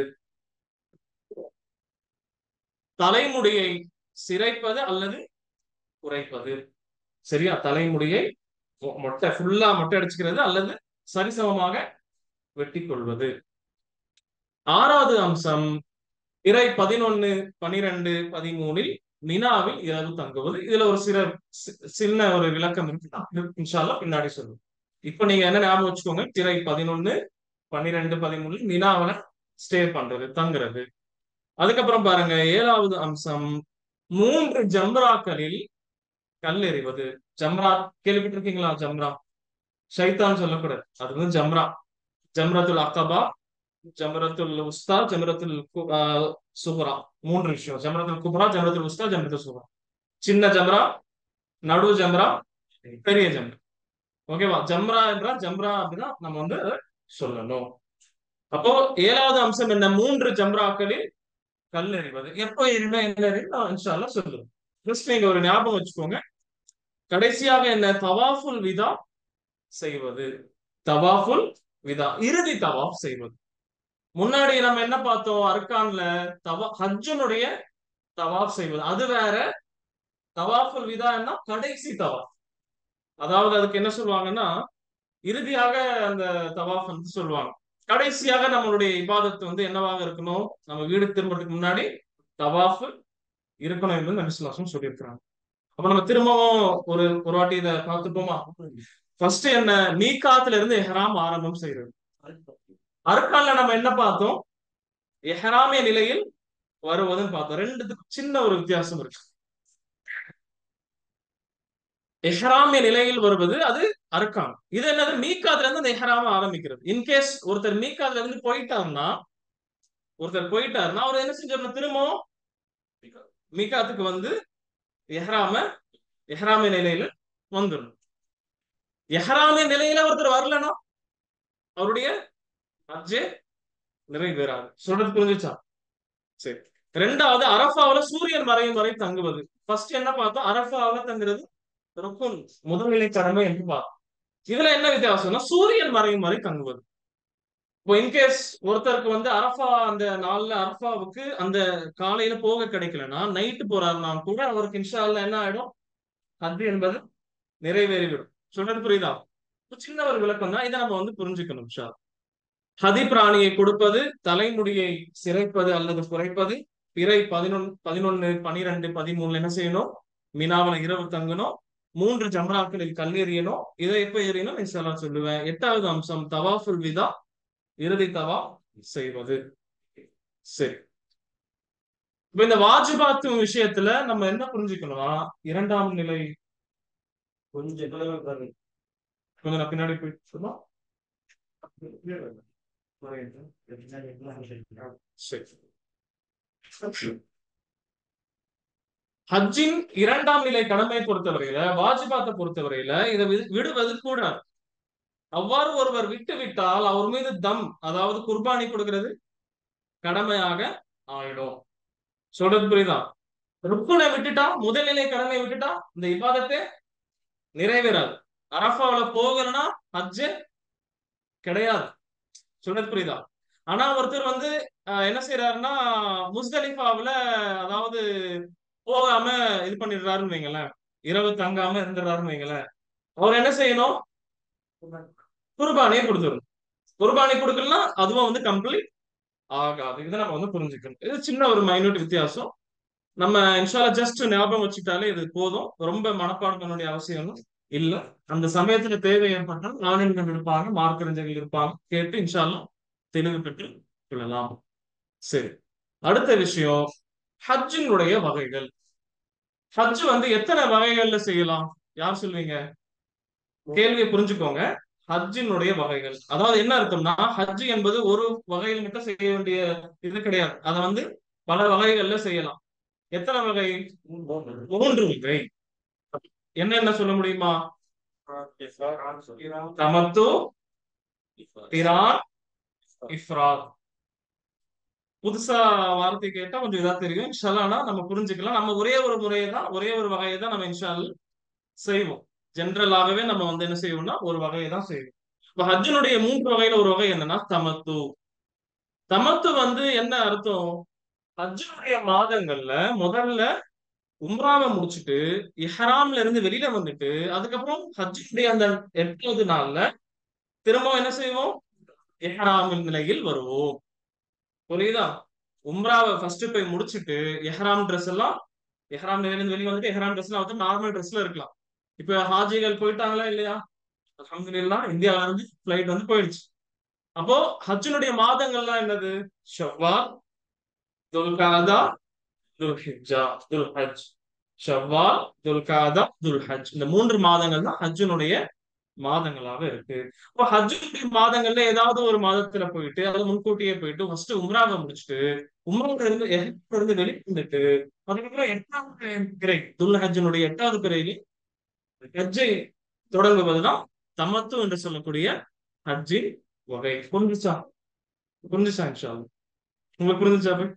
தலைமுடியை சிரைப்பது அல்லது குறைப்பது. சரியா? தலைமுடியை மொட்டை ஃபுல்லா மொட்டை அடிச்சுக்கிறது அல்லது சரிசமமாக வெட்டி கொள்வது. ஆறாவது அம்சம், இறை பதினொன்னு பனிரெண்டு பதிமூணில் மினாவில் இரவு தங்குவது. இதுல ஒரு சில சின்ன ஒரு விளக்கம் இருக்கு, இன்ஷா அல்லாஹ் பின்னாடி சொல்லுவோம். இப்ப நீங்க என்ன ஞாபகம் வச்சுக்கோங்க, திரை பதினொன்னு பன்னிரெண்டு பதிமூணு மினாவில ஸ்டே பண்றது, தங்குறது. அதுக்கப்புறம் பாருங்க, ஏழாவது அம்சம், மூன்று ஜம்ராக்களில் கல் எறிவது. ஜம்ரா கேள்விப்பட்டிருக்கீங்களா? ஜம்ரா ஷைத்தான் சொல்லக்கூடாது, அது வந்து ஜம்ரா. ஜம்ரத்துல் அக்கபா, ஜம்ரத்துல் உஸ்தா, ஜம்ரத்துல் சுஹ்ரா. மூன்று விஷயம், ஜம்ரத்துல் குப்ரா, ஜம்ரத்துல் உஸ்தா, ஜம்ரத்துல் சுஹ்ரா. சின்ன ஜம்ரா, நடு ஜம்ரா, பெரிய ஜம்ரா. ஓகேவா? ஜம்ரா என்றா ஜம்ரா அப்படின்னா நம்ம வந்து சொல்லணும். அப்போ ஏழாவது அம்சம் என்ன? மூன்று ஜம்ராக்களில் கல் எறிவது. எப்போ எறினா என்ன எறினா இன்ஷா அல்லாஹ் சொல்லுவோம். ஜஸ்ட் நீங்க ஒரு ஞாபகம் வச்சுக்கோங்க. கடைசியாக என்ன? தவாஃபுல் விதா செய்வது. தவாஃபுல் விதா, இறுதி தவாஃப் செய்வது. முன்னாடி நம்ம என்ன பார்த்தோம்? அர்கான்ல தவா ஹஜ்ஜுனுடைய தவாஃப் செய்வது அது வேற. தவாஃபுல் விதா என்ன? கடைசி தவாஃப். அதாவது அதுக்கு என்ன சொல்லுவாங்கன்னா, இறுதியாக அந்த தவாஃப் வந்து சொல்லுவாங்க. கடைசியாக நம்மளுடைய இபாதத்து வந்து என்னவாக இருக்கணும்? நம்ம வீடு திரும்புறதுக்கு முன்னாடி தவாஃப் இருக்கணும் என்று நபி ஸல்லல்லாஹு அலைஹி வஸல்லம் சொல்லியிருக்கிறாங்க. அப்ப நம்ம திரும்பவும் ஒரு ஒரு வாட்டி இதை பார்த்துப்போமா? ஃபர்ஸ்ட் என்ன? மீகாத்துல இருந்து இஹ்ராம் ஆரம்பம் செய்யறது. அர்கான்ல நம்ம என்ன பார்த்தோம்? இஹ்ராமிய நிலையில் வருவதுன்னு பார்த்தோம். ரெண்டுத்துக்கும் சின்ன ஒரு வித்தியாசம் இருக்கு. இஹ்ராமிய நிலையில் வருவது அது அர்கான். இது என்னது? மீகாத்துல இருந்து அந்த இஹ்ராம ஆரம்பிக்கிறது. இன்கேஸ் ஒருத்தர் மீகாத்துல இருந்து போயிட்டாருன்னா ஒருத்தர் போயிட்டாருன்னா அவர் என்ன செஞ்சிடணும்? திரும்பவும் மீகாத்துக்கு வந்து இஹ்ராம இஹ்ராமிய நிலையில வந்துடும். இஹ்ராமிய நிலையில ஒருத்தர் வரலன்னா அவருடைய ஹஜ்ஜே நிறைவேறாது. சொல்றது புரிஞ்சுச்சா? சரி. ரெண்டாவது, அரஃபாவுல சூரியன் மறையும் வரை தங்குவது. ஃபர்ஸ்ட் என்ன பார்த்தோம்? அரஃபாவுல தங்குறது ருக்குன், முதல்நிலை கடமை என்று பார்த்தோம். இதுல என்ன வித்தியாசம்னா, சூரியன் மறையும் வரை தங்குவது. இப்போ இன்கேஸ் ஒருத்தருக்கு வந்து அரஃபா அந்த நாள்ல அரஃபாவுக்கு அந்த காலையில போக கிடைக்கலன்னா நைட்டு போறாருன்னா கூட அவருக்கு இன்ஷா அல்லாஹ் என்ன ஆயிடும்? ஹஜ் என்பது நிறைவேறிவிடும். சொல்றது புரியுதா? சின்ன ஒரு விளக்கம் தான், இதை நம்ம வந்து புரிஞ்சுக்கணும். இன்ஷா அல்லாஹ். ஹதி பிராணியை கொடுப்பது, தலைமுடியை சிரைப்பது அல்லது குறைப்பது, பிறை பதினொன்னு பதினொன்னு பனிரெண்டு பதிமூணுல என்ன செய்யணும்? மினாவுல இரவு தங்கணும். மூன்று ஜம்ராக்களில் கல்லெறியணும். இதை எப்ப எறியணும் இன்ஷா அல்லாஹ் சொல்லுவேன். எட்டாவது அம்சம் தவாஃபுல் விதா, இறுதி தவா செய்வது. சரி. இப்ப இந்த வாஜிபாத்து விஷயத்துல நம்ம என்ன புரிஞ்சுக்கணும்னா, இரண்டாம் நிலை கொஞ்சம் கொஞ்சம் நான் பின்னாடி போயிட்டு சொன்னா சரி. ஹஜ்ஜின் இரண்டாம் நிலை கடமை பொறுத்தவரையில, வாஜிபாத்தை பொறுத்தவரையில இதை வி- விடுவது கூடாது. அவ்வாறு ஒருவர் விட்டு விட்டால் அவர் மீது தம், அதாவது குர்பானி கொடுக்கிறது கடமையாக ஆயிடும். சொல்றது புரியுதா? ருக்குனை விட்டுட்டா, முதல்நிலை கடமை விட்டுட்டா இந்த இபாதத்தை நிறைவேறாது. அரஃபாவுல போகலன்னா ஹஜ்ஜே கிடையாது. சொல்றது புரியுதா? ஆனா ஒருத்தர் வந்து அஹ், என்ன செய்யறாருன்னா, முஸ்தலிஃபாவுல அதாவது போகாம இது பண்ணிடுறாருன்னு வைங்களேன், இரவு தங்காம இருந்துடுறாருன்னு வைங்களேன், அவர் என்ன செய்யணும்? குர்பானியை கொடுத்துரும். குர்பானி கொடுக்கலன்னா அதுவும் வந்து கம்ப்ளீட் ஆகாது. இதை நம்ம வந்து புரிஞ்சுக்கணும். இது சின்ன ஒரு மைனூட் வித்தியாசம். நம்ம இன்ஷால்லா ஜஸ்ட் ஞாபகம் வச்சுட்டாலே இது போதும். ரொம்ப மனப்பாடம் பண்ண வேண்டிய அவசியம் இல்ல. அந்த சமயத்துல தேவை ஏற்பட்டால் நாணயங்கள் இருப்பாங்க, மார்க்கறிஞர்கள் இருப்பாங்க, கேட்டு இன்ஷால்லா தெளிவு பெற்று கொள்ளலாம். சரி. அடுத்த விஷயம், ஹஜ்ஜினுடைய வகைகள். ஹஜ் வந்து எத்தனை வகைகள்ல செய்யலாம்? யார் சொல்வீங்க? கேள்வியை புரிஞ்சுக்கோங்க. ஹஜ்ஜினுடைய வகைகள், அதாவது என்ன அர்த்தம்னா, ஹஜ் என்பது ஒரு வகையில் மட்டும் செய்ய வேண்டிய இது கிடையாது. அதை வந்து பல வகைகள்ல செய்யலாம். எத்தனை வகை? மூன்று வகை. என்னென்ன சொல்ல முடியுமா? தமத்து, கிரான், இஃப்ராத். புதுசா வார்த்தை கேட்டா கொஞ்சம் இதா தெரியும். இன்ஷால்லா நம்ம புரிஞ்சுக்கலாம். நம்ம ஒரே ஒரு முறையை தான், ஒரே ஒரு வகையை தான் நம்ம இன்ஷால்லா செய்வோம். ஜென்ரலாகவே நம்ம வந்து என்ன செய்வோம்னா ஒரு வகையை தான் செய்வோம். இப்ப ஹஜ்ஜினுடைய மூன்று வகையில ஒரு வகை என்னன்னா தமத்து. தமத்து வந்து என்ன அர்த்தம்? ஹஜ்ஜினுடைய மாதங்கள்ல முதல்ல உம்ராவை முடிச்சுட்டு இஹ்ராம்ல இருந்து வெளியில வந்துட்டு அதுக்கப்புறம் ஹஜ்ஜுடைய அந்த எட்டாவது நாள்ல திரும்ப என்ன செய்வோம்? இஹ்ராம் நிலையில் வருவோம். புரியுதா? உம்ராவை ஃபர்ஸ்ட் போய் முடிச்சுட்டு இஹ்ராம் ட்ரெஸ் எல்லாம், இஹ்ராம் நிலையில இருந்து வெளியே வந்துட்டு இஹ்ராம் ட்ரெஸ் எல்லாம் வந்து நார்மல் ட்ரெஸ்ல இருக்கலாம். இப்ப ஹாஜிகள் போயிட்டாங்களா இல்லையா? அல்ஹம்துலில்லாஹ், இந்தியாவில இருந்து பிளைட் வந்து போயிடுச்சு. அப்போ ஹஜ்ஜினுடைய மாதங்கள்லாம் என்னது? ஷவ்வால், துல்காதா, துல்ஹிஜ்ஜா, துல்ஹஜ். ஷவ்வால், துல்காதா, துல்ஹஜ், இந்த மூன்று மாதங்கள் தான் ஹஜ்ஜினுடைய மாதங்களாக இருக்கு. இப்போ ஹஜ்ஜுடைய மாதங்கள்ல ஏதாவது ஒரு மாதத்துல போயிட்டு அது முன்கூட்டியே போயிட்டு ஃபர்ஸ்ட் உம்ராவை முடிச்சுட்டு உம்ரால இருந்து எஹ்ராம்ல இருந்து வெளியே வந்துட்டு அதுக்கப்புறம் எட்டாவது பிறை, துல் ஹஜ்ஜினுடைய எட்டாவது பிறையில் ஹஜ்ஜை தொடங்குவதுதான் தமத்து என்று சொல்லக்கூடிய ஹஜ்ஜின் வகை. புரிஞ்சுச்சா? புரிஞ்சுச்சா? இன்ஷா அல்லாஹ். உங்களுக்கு புரிஞ்சுச்சா போய்?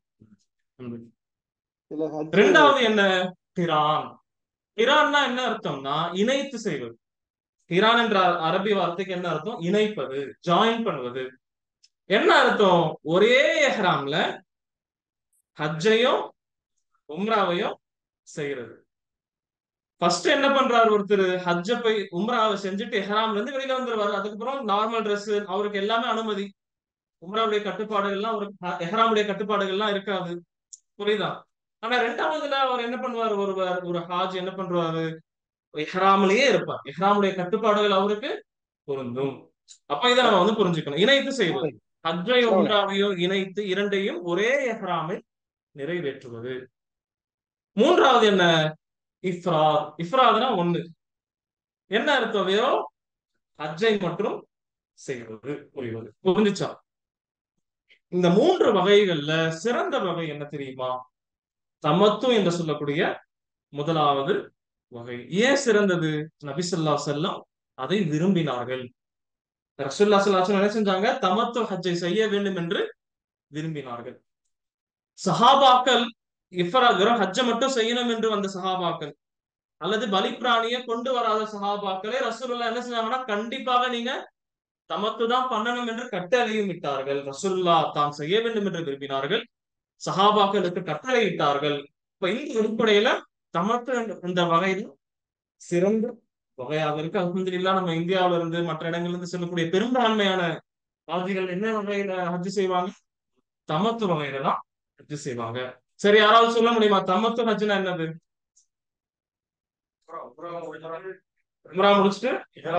இல்ல ஹஜ் ரெண்டாவது என்ன? கிரான். கிரான்னா என்ன அர்த்தம்னா இணைத்து செய்வது. கிரான் என்ற அரபி வார்த்தைக்கு என்ன அர்த்தம்? இணைப்பது, ஜாயின் பண்ணுவது. என்ன அர்த்தம்? ஒரே எஹ்ராம்ல ஹஜ்ஜையும் உம்ராவையும் செய்யறது. ஃபர்ஸ்ட் என்ன பண்றாரு ஒருத்தர், ஹஜ்ஜ போய் உம்ராவை செஞ்சுட்டு எஹ்ராம்ல இருந்து வெளியில வந்துருவாரு. அதுக்கப்புறம் நார்மல் ட்ரெஸ், அவருக்கு எல்லாமே அனுமதி. உம்ராவுடைய கட்டுப்பாடுகள் எல்லாம் ஒரு எஹ்ராமுடைய கட்டுப்பாடுகள் எல்லாம் இருக்காது. புரியுதா? ஆனா ரெண்டாவதுல அவர் என்ன பண்ணுவாரு, ஒரு ஒரு ஹாஜ் என்ன பண்றாரு, இஹ்ராம்லயே இருப்பார். இஹ்ராமுடைய கட்டுப்பாடுகள் அவருக்கு பொருந்தும். அப்ப இதை நம்ம வந்து புரிஞ்சுக்கணும். இணைத்து செய்வது, ஹஜ்ஜை உம்ராவையும் இணைத்து இரண்டையும் ஒரே இஹ்ராமில் நிறைவேற்றுவது. மூன்றாவது என்ன? இஃப்ராத். இஃப்ராத்னா ஒண்ணு. என்ன அர்த்தம்? வெறும் ஹஜ்ஜை மற்றும் செய்வது, புரிவது. புரிஞ்சுச்சா? இந்த மூன்று வகைகள்ல சிறந்த வகை என்ன தெரியுமா? தமத்து என்று சொல்லக்கூடிய முதலாவது வகை. ஏன் சிறந்தது? நபி ஸல்லல்லாஹு அலைஹி வஸல்லம் அதை விரும்பினார்கள். ரசூலுல்லாஹி ஸல்லல்லாஹு அலைஹி வஸல்லம் என்ன செஞ்சாங்க? தமத்து ஹஜ்ஜை செய்ய வேண்டும் என்று விரும்பினார்கள். சஹாபாக்கள் இஃப்ராத் வெறும் ஹஜ்ஜை மட்டும் செய்யணும் என்று வந்த சஹாபாக்கள், அல்லது பலிப்பிராணியை கொண்டு வராத சஹாபாக்களே ரசூலுல்லாஹ் என்ன செஞ்சாங்கன்னா, கண்டிப்பாக நீங்க தமத்து தான் பண்ணணும் என்று கட்டளையும் இட்டார்கள். ரசூலுல்லாஹ் தாம் செய்ய வேண்டும் என்று விரும்பினார்கள், சஹாபாக்களுக்கு கட்டளையிட்டார்கள். இப்ப இந்த அடிப்படையில தமத்து இந்த வகையில் சிறந்த வகையாக இருக்கு. அல்ஹம்துலில்லாஹ் நம்ம இந்தியாவில இருந்து மற்ற இடங்கள்ல இருந்து செல்லக்கூடிய பெரும்பான்மையான ஹாஜிகள் என்ன வகையில ஹஜ் செய்வாங்க? தமத்து வகையில தான் ஹஜ் செய்வாங்க. சரி, யாராவது சொல்ல முடியுமா தமத்து ஹஜ்னா என்னது? உம்ரா முடிச்சுட்டு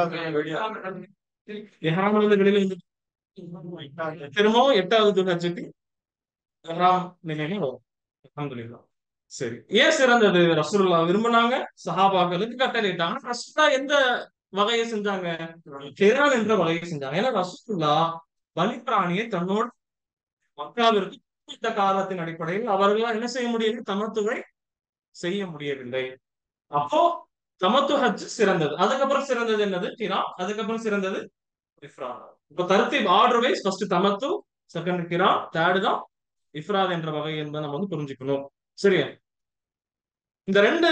இஹ்ராம்ல இருந்து வெளியில வந்து திரும்பவும் எட்டாவது ஹஜ்ஜுக்கு இஹ்ராம் நிலையில வரும். அல்ஹம்துலில்லாஹ். சரி, ஏன் சிறந்தது? ரசூலுல்லாஹ் விரும்பினாங்க, சஹாபாக்களுக்கு கட்டளையிட்டாங்க. ரசூலுல்லாஹ் எந்த வகையை செஞ்சாங்க? கிரான் என்ற வகையை செஞ்சாங்க. ஏன்னா ரசூலுல்லாஹ் பலிப்பிராணியை தன்னோடு மக்காவிற்கு இந்த காரணத்தின் அடிப்படையில் அவர்களால் என்ன செய்ய முடியவில்லை? தமத்துவை செய்ய முடியவில்லை. அப்போ தமத்து ஹஜ் சிறந்தது. அதுக்கப்புறம் சிறந்தது என்னது? கிரான். அதுக்கப்புறம் சிறந்தது இஃப்ராத். இப்ப தர்த்தீப் ஆர்டர் வைஸ் ஃபர்ஸ்ட் தமத்து, செகண்ட் கிரான், தேர்ட் தான் இஃப்ராத் என்ற வகை என்பதை நம்ம வந்து புரிஞ்சுக்கணும். சரியா? இந்த ரெண்டு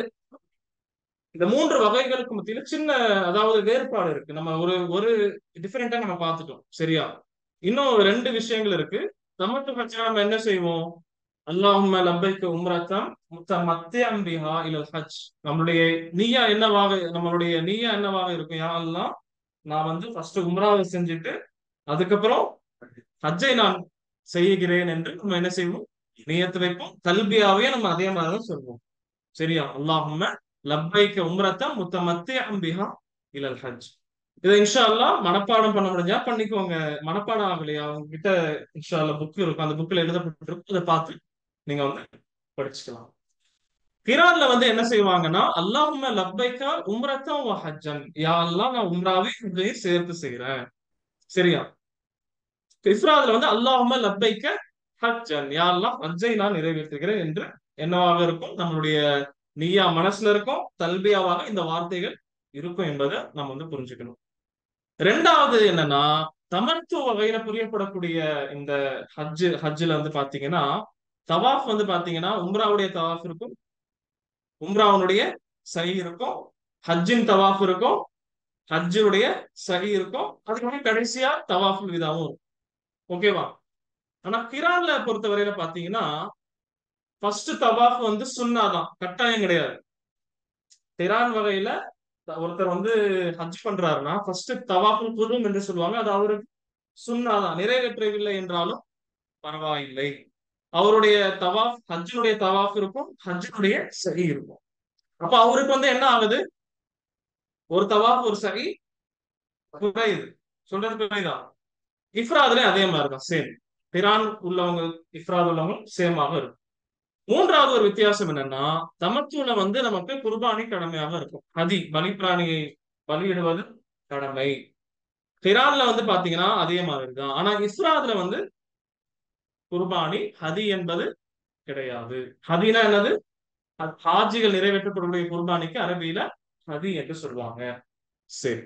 இந்த மூன்று வகைகளுக்கு மத்தியில சின்ன, அதாவது வேறுபாடு இருக்கு. நம்ம ஒரு ஒரு டிஃபரெண்டா நம்ம பார்த்துட்டோம். சரியா? இன்னும் ரெண்டு விஷயங்கள் இருக்கு. தமத்து ஹஜ்ஜா நம்ம என்ன செய்வோம்? அல்லாஹும்ம லப்பைக்க உம்ரத்தன் முத்தமத்திஅன் பிஹா இலல் ஹஜ். நம்மளுடைய நிய்யா என்னவாக நம்மளுடைய நிய்யா என்னவாக இருக்கும்? யா அல்லாஹ், நான் வந்து ஃபர்ஸ்ட் உம்ராவை செஞ்சுட்டு அதுக்கப்புறம் ஹஜ்ஜை நான் செய்கிறேன் என்று நம்ம என்ன செய்வோம்? நியத்து வைப்போம். தல்பியாவே நம்ம அதே மாதிரி தான் சொல்வோம். சரியா? அல்லாஹும்ம லப்பைக்க உம்ரத்தன் முத்தமத்திஅன் பிஹா இலல் ஹஜ். இதை இன்ஷா அல்லாஹ் மனப்பாடம் பண்ண முடிஞ்சா பண்ணிக்கோங்க. மனப்பாடம் ஆகலையா உங்ககிட்ட? இன்ஷா அல்லாஹ் புக் இருக்கும், அந்த புக்ல எழுதப்பட்டிருக்கும், அதை பார்த்து நீங்க வந்து படிச்சுக்கலாம். கிரான்ல வந்து என்ன செய்வாங்கன்னா, அல்லாஹும்ம லப்பைக்க உம்ரத்தன் வ ஹஜ்ஜன். யா அல்லாஹ், நான் உம்ராவை ஹஜ்ஜையும் சேர்த்து செய்றேன். சரியா? இஃப்ராத்ல வந்து அல்லாஹும்ம லப்பைக்க ஹஜ்ஜன். யா அல்லாஹ், ஹஜ்ஜை நான் நிறைவேற்றுகிறேன் என்று என்னவாக இருக்கும்? நம்மளுடைய நிய்யா மனசுல இருக்கும், தல்பியாவாக இந்த வார்த்தைகள் இருக்கும் என்பதை நம்ம வந்து புரிஞ்சுக்கணும். ரெண்டாவது என்னன்னா, தமத்து வகையில புரியப்படக்கூடிய இந்த ஹஜ் ஹஜ்ஜில வந்து பாத்தீங்கன்னா, தவாஃப் வந்து பாத்தீங்கன்னா உம்ராவுடைய தவாஃப் இருக்கும், உம்ராவுடைய சஹி இருக்கும், ஹஜ்ஜின் தவாஃப் இருக்கும், ஹஜ்ஜுடைய சஹி இருக்கும், அதுக்கு கடைசியா தவாஃபுல் விதாவும் இருக்கும். ஓகேவா? ஆனா கிரான்ல பொறுத்த வரையில பாத்தீங்கன்னா, ஃபர்ஸ்ட் தவாஃப் வந்து சுன்னா தான், கட்டாயம் கிடையாது. கிரான் வகையில ஒருத்தர் வந்து ஹஜ் பண்றாருன்னா ஃபர்ஸ்ட் தவாஃபுல் குதும் என்று சொல்லுவாங்க. அது அவருக்கு சுன்னா தான், நிறைவேற்றவில்லை என்றாலும் பரவாயில்லை. அவருடைய தவாஃப், ஹஜ்ஜுடைய தவாஃப் இருக்கும், ஹஜ்ஜுடைய சஹி இருக்கும். அப்ப அவருக்கு வந்து என்ன ஆகுது? ஒரு தவாஃப் ஒரு சஹி குறையுது. சொல்றது புரியுதா? இஃப்ராத்ல அதே மாதிரிதான், சேம். கிரான் உள்ளவங்க இஃப்ராத் உள்ளவங்க சேமாக இருக்கும். மூன்றாவது ஒரு வித்தியாசம் என்னன்னா, தமத்துல வந்து நமக்கு குர்பானி கடமையாக இருக்கும். ஹதி, பலிப்பிராணியை பலியிடுவது கடமை. கிரான்ல வந்து பாத்தீங்கன்னா அதே மாதிரி தான். ஆனா இஃப்ராத்ல வந்து குர்பானி ஹதி என்பது கிடையாது. ஹதினா என்னது? ஹாஜிகள் நிறைவேற்றப்படக்கூடிய குர்பானிக்கு அரபியில ஹதி என்று சொல்லுவாங்க. சரி,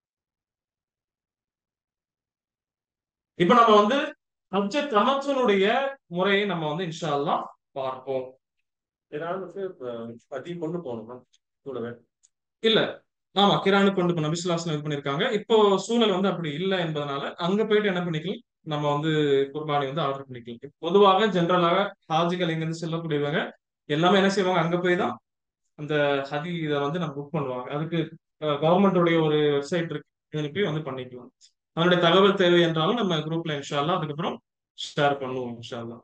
இப்ப நம்ம வந்து ஹஜ்ஜ தமத்துனுடைய முறையை நம்ம வந்து இன்ஷா அல்லாஹ் பார்ப்போம். ஏதாவது அதிகம் கொண்டு போகணுமா கூடவே? இல்ல, ஆமா கிரானு கொண்டு போன நபிசுல்லாஸ்லாம் இது பண்ணிருக்காங்க. இப்போ சூழல் வந்து அப்படி இல்லை என்பதனால அங்க போயிட்டு என்ன பண்ணிக்கலாம், நம்ம வந்து குர்பானி வந்து ஆர்டர் பண்ணிக்கலாம். பொதுவாக ஜென்ரலாக ஹாஜிகள் இங்க இருந்து செல்லக்கூடியவங்க எல்லாமே என்ன செய்வாங்க, அங்க போய் தான் அந்த ஹதி இதை வந்து நம்ம புக் பண்ணுவாங்க. அதுக்கு கவர்மெண்டோடைய ஒரு வெப்சைட் இருக்கு, இதுல போய் வந்து பண்ணிக்கலாம். அதனுடைய தகவல் தேவை என்றாலும் நம்ம குரூப்ல இன்ஷா அல்லாஹ் அதுக்கப்புறம் ஷேர் பண்ணுவோம் இன்ஷா அல்லாஹ்.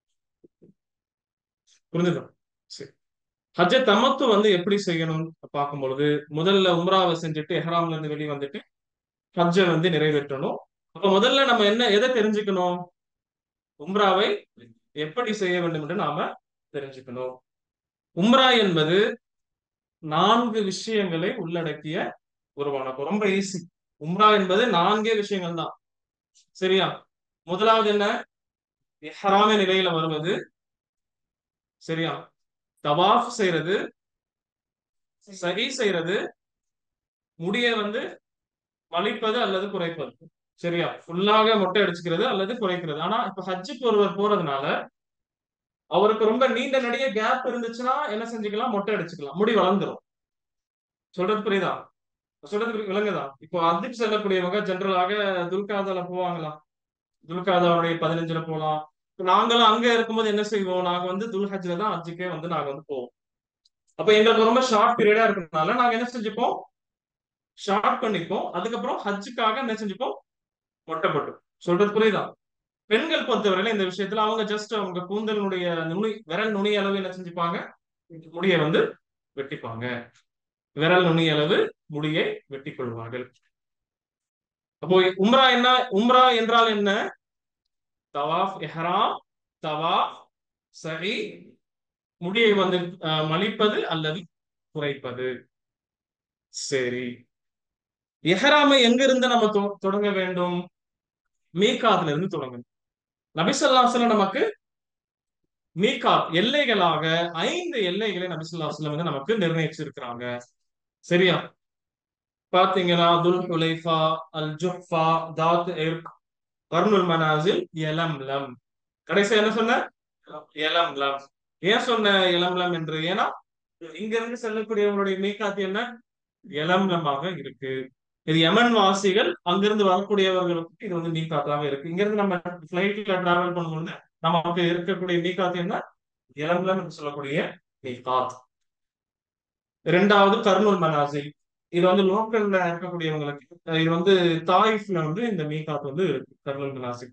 புரிஞ்சுதா? சரி. ஹஜ்ஜ தமத்து வந்து எப்படி செய்யணும் பார்க்கும் பொழுது, முதல்ல உம்ராவை செஞ்சுட்டு எஹ்ராம்ல இருந்து வெளியே வந்துட்டு ஹஜ்ஜை வந்து நிறைவேற்றணும். அப்ப முதல்ல நம்ம என்ன எதை தெரிஞ்சுக்கணும், உம்ராவை எப்படி செய்ய வேண்டும் என்று நாம தெரிஞ்சுக்கணும். உம்ரா என்பது நான்கு விஷயங்களை உள்ளடக்கிய ஒரு வணக்கம். ரொம்ப ஈஸி. உம்ரா என்பது நான்கே விஷயங்கள் தான். சரியா? முதலாவது என்ன, இஹ்ராம நிலையில வருவது. சரியா? தவாஃப் செய்யறது, சரி செய்யறது, முடிய வந்து மலிப்பது அல்லது குறைப்பது. சரியா? ஃபுல்லாக மொட்டை அடிச்சுக்கிறது அல்லது குறைக்கிறது. ஆனா இப்ப ஹஜ்ஜுக்கு ஒருவர் போறதுனால அவருக்கு ரொம்ப நீண்ட நெடிய கேப் இருந்துச்சுன்னா என்ன செஞ்சுக்கலாம், மொட்டை அடிச்சுக்கலாம், முடி வளர்ந்துரும். சொல்றது புரியுதா? சொல்றது விளங்குதா? இப்போ ஹஜ்ஜுக்கு செல்லக்கூடியவங்க ஜென்ரலாக துல்காதால போவாங்களா, துல்காதாவுடைய பதினஞ்சுல போலாம். இப்ப நாங்களும் அங்க இருக்கும்போது என்ன செய்வோம், நாங்க வந்து துல்ஹஜ்ல தான் ஹஜ்ஜுக்கே வந்து நாங்க வந்து போவோம். அப்ப எங்களுக்கு ரொம்ப ஷார்ட் பீரியடா இருக்கிறதுனால நாங்க என்ன செஞ்சுப்போம், ஷார்ட் பண்ணிப்போம். அதுக்கப்புறம் ஹஜ்ஜுக்காக என்ன செஞ்சுப்போம், மொட்டை போட்டு. சொல்றது புரியுதா? பெண்கள் பொறுத்தவரையில இந்த விஷயத்துல அவங்க ஜஸ்ட் அவங்க கூந்தலுடைய நுனி, விரல் நுனி அளவு என்ன செஞ்சுப்பாங்க, முடியை வந்து வெட்டிப்பாங்க. விரல் நுனி அளவு முடியை வெட்டிக் கொள்வார்கள். அப்போ உம்ரா என்ன, உம்ரா என்றால் என்ன, தவாஃப் இஹ்ராம், தவாஃப், சரி, முடியை வந்து அஹ், மலிப்பது அல்லது குறைப்பது. சரி, இஹ்ராமை எங்கிருந்து நம்ம தொ- தொடங்க வேண்டும், மீகாத்துல இருந்து தொடங்கணும். நபி ஸல்லல்லாஹு அலைஹி வஸல்லம் நமக்கு மீகாத் எல்லைகளாக ஐந்து எல்லைகளை நபி ஸல்லல்லாஹு அலைஹி வஸல்லம் வந்து நமக்கு நிர்ணயிச்சிருக்கிறாங்க. சரியா? பாத்தீங்கன்னா துல் ஹுலைஃபா, அல் ஜுஹ்ஃபா, தாத் இர்க், கர்னுல் மனாசில், யலம்லம். கடைசியா என்ன சொன்ன, யலம்லம். ஏன் சொன்ன யலம்லம் என்று, ஏன்னா இங்க இருந்து செல்லக்கூடியவங்களுடைய மீகாத் என்ன, யலம்லமாக இருக்கு. இது யமன் வாசிகள் அங்கிருந்து வரக்கூடியவர்களுக்கு இது வந்து மீகாத்தாக இருக்கு. இங்க இருந்து நம்ம பிளைட்ல டிராவல் பண்ணும்போது நமக்கு இருக்கக்கூடிய மீகாத் என்ன, யலம்லம் என்று சொல்லக்கூடிய மீகாத். இரண்டாவது கர்னூல் மனாசில். இது வந்து லோக்கல்ல இருக்கக்கூடியவங்களுக்கு, அஹ் இது வந்து தாயிஃப்ல வந்து இந்த மீகாத் வந்து இருக்கு, கர்னூல் மனாசில்.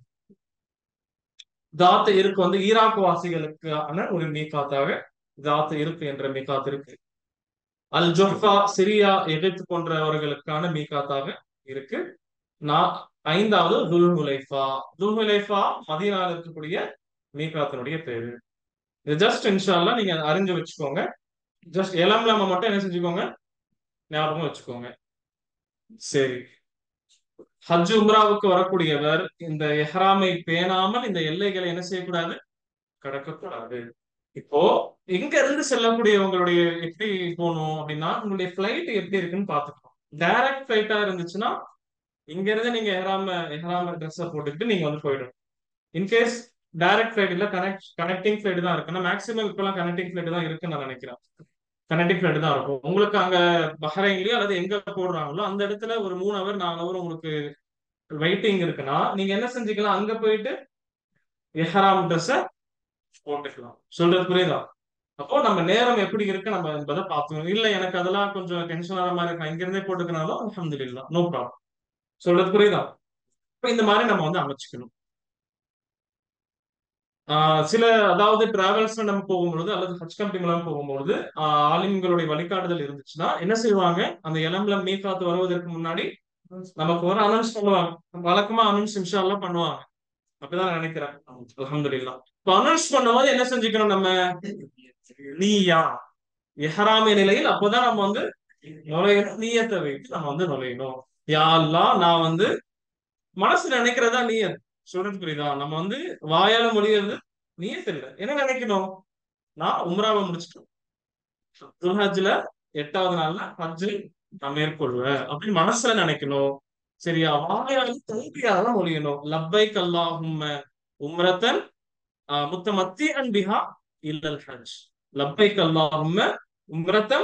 தாத் இருக்கு வந்து ஈராக் வாசிகளுக்கான ஒரு மீகாத்தாக தாத் இருக்கு என்ற மீகாத் இருக்கு. அல் ஜொஃபா சிரியா எகிப்து போன்றவர்களுக்கான மீகாத்தாக இருக்கு. நான் ஐந்தாவது துல் ஹுலைஃபா. துல் ஹுலைஃபா மதீனால இருக்கக்கூடிய மீகாத்தினுடைய பேரு. இது ஜஸ்ட் இன்ஷா அல்லாஹ் நீங்க அறிஞ்சு வச்சுக்கோங்க. ஜஸ்ட் எலம்லம மட்டும் என்ன செஞ்சுக்கோங்க, ஞாபகம் வச்சுக்கோங்க. சரி, ஹஜ் உம்ராவுக்கு வரக்கூடியவர் இந்த எஹ்ராமை பேணாமல் இந்த எல்லைகளை என்ன செய்யக்கூடாது, கடக்கக்கூடாது. இப்போ இங்க இருந்து செல்லக்கூடியவங்களுடைய எப்படி போகணும் அப்படின்னா, உங்களுடைய பிளைட் எப்படி இருக்குன்னு பாத்துக்கணும். டைரக்ட் பிளைட்டா இருந்துச்சுன்னா இங்க இருந்து நீங்க எஹ்ராம எஹ்ராம ட்ரெஸ்ஸை போட்டுக்கிட்டு நீங்க வந்து போயிடணும். இன்கேஸ் டைரக்ட் பிளைட் இல்ல, கனெக்ட் கனெக்டிங் பிளைட் தான் இருக்குன்னா, மேக்ஸிமம் இப்பெல்லாம் கனெக்டிங் பிளைட் தான் இருக்குன்னு நான் நினைக்கிறேன். கனெக்டிங் பிளைட் தான் இருக்கும் உங்களுக்கு அங்க பஹ்ரைன்லயோ அல்லது எங்க போடுறாங்களோ அந்த இடத்துல ஒரு மூணு ஹவர் நாலு ஹவர் உங்களுக்கு வெயிட்டிங் இருக்குன்னா நீங்க என்ன செஞ்சுக்கலாம், அங்க போயிட்டு எஹ்ராம் ட்ரெஸ்ஸை போட்டுக்கலாம். சொல்றது புரியுதா? அப்போ நம்ம நேரம் எப்படி இருக்கு நம்ம என்பதை பார்த்துக்கணும். இல்ல எனக்கு அதெல்லாம் கொஞ்சம் டென்ஷன் ஆகிற மாதிரி இருக்கு, இங்க இருந்தே போட்டுக்கனாலும் அல்ஹம்துலில்லாஹ், நோ ப்ராப்ளம். சொல்றது புரியுதா? இப்ப இந்த மாதிரி நம்ம வந்து அமைச்சுக்கணும். ஆஹ் சில அதாவது டிராவல்ஸ்ல நம்ம போகும்பொழுது அல்லது ஹஜ் கம்பெனி மூலம் போகும்பொழுது ஆஹ் ஆலிம்களுடைய வழிகாட்டுதல் இருந்துச்சுன்னா என்ன செய்வாங்க, அந்த எலம்லம் மீகாத்து வருவதற்கு முன்னாடி நமக்கு ஒரு அனௌன்ஸ் பண்ணுவாங்க. வழக்கமா அனௌன்ஸ் இன்ஷா அல்லாஹ் பண்ணுவாங்க. அப்படிதான் நான் நினைக்கிறேன். அல்ஹம்துலில்லாஹ். இப்ப அனௌன்ஸ் பண்ணும்போது என்ன செஞ்சுக்கணும், நம்ம நீயா இஹ்ராமி நிலையில் அப்போதான் நம்ம வந்து நுழையணும். நீயத்தை வைத்து நம்ம வந்து நுழையணும். யா அல்லாஹ், நான் வந்து மனசுல நினைக்கிறதா நீயத். சொல்றது புரியுதா? நம்ம வந்து வாயால மொழியிறது நீயத் இல்லை. என்ன நினைக்கணும், நான் உம்ராவை முடிச்சுட்டு துல்ஹஜ்ல எட்டாவது நாள்ல ஹஜ்ஜு நான் மேற்கொள்வேன் அப்படின்னு மனசுல நினைக்கணும். சரியா? வாயால தல்பியால மொழியணும். லப்பைக் அல்லாஹும்ம உம்ரத்தன் முத்தமத்தி அன்பிஹா இல்லல் ஹஜ். லப்பைக் அல்லாஹும்ம உம்ரத்தன்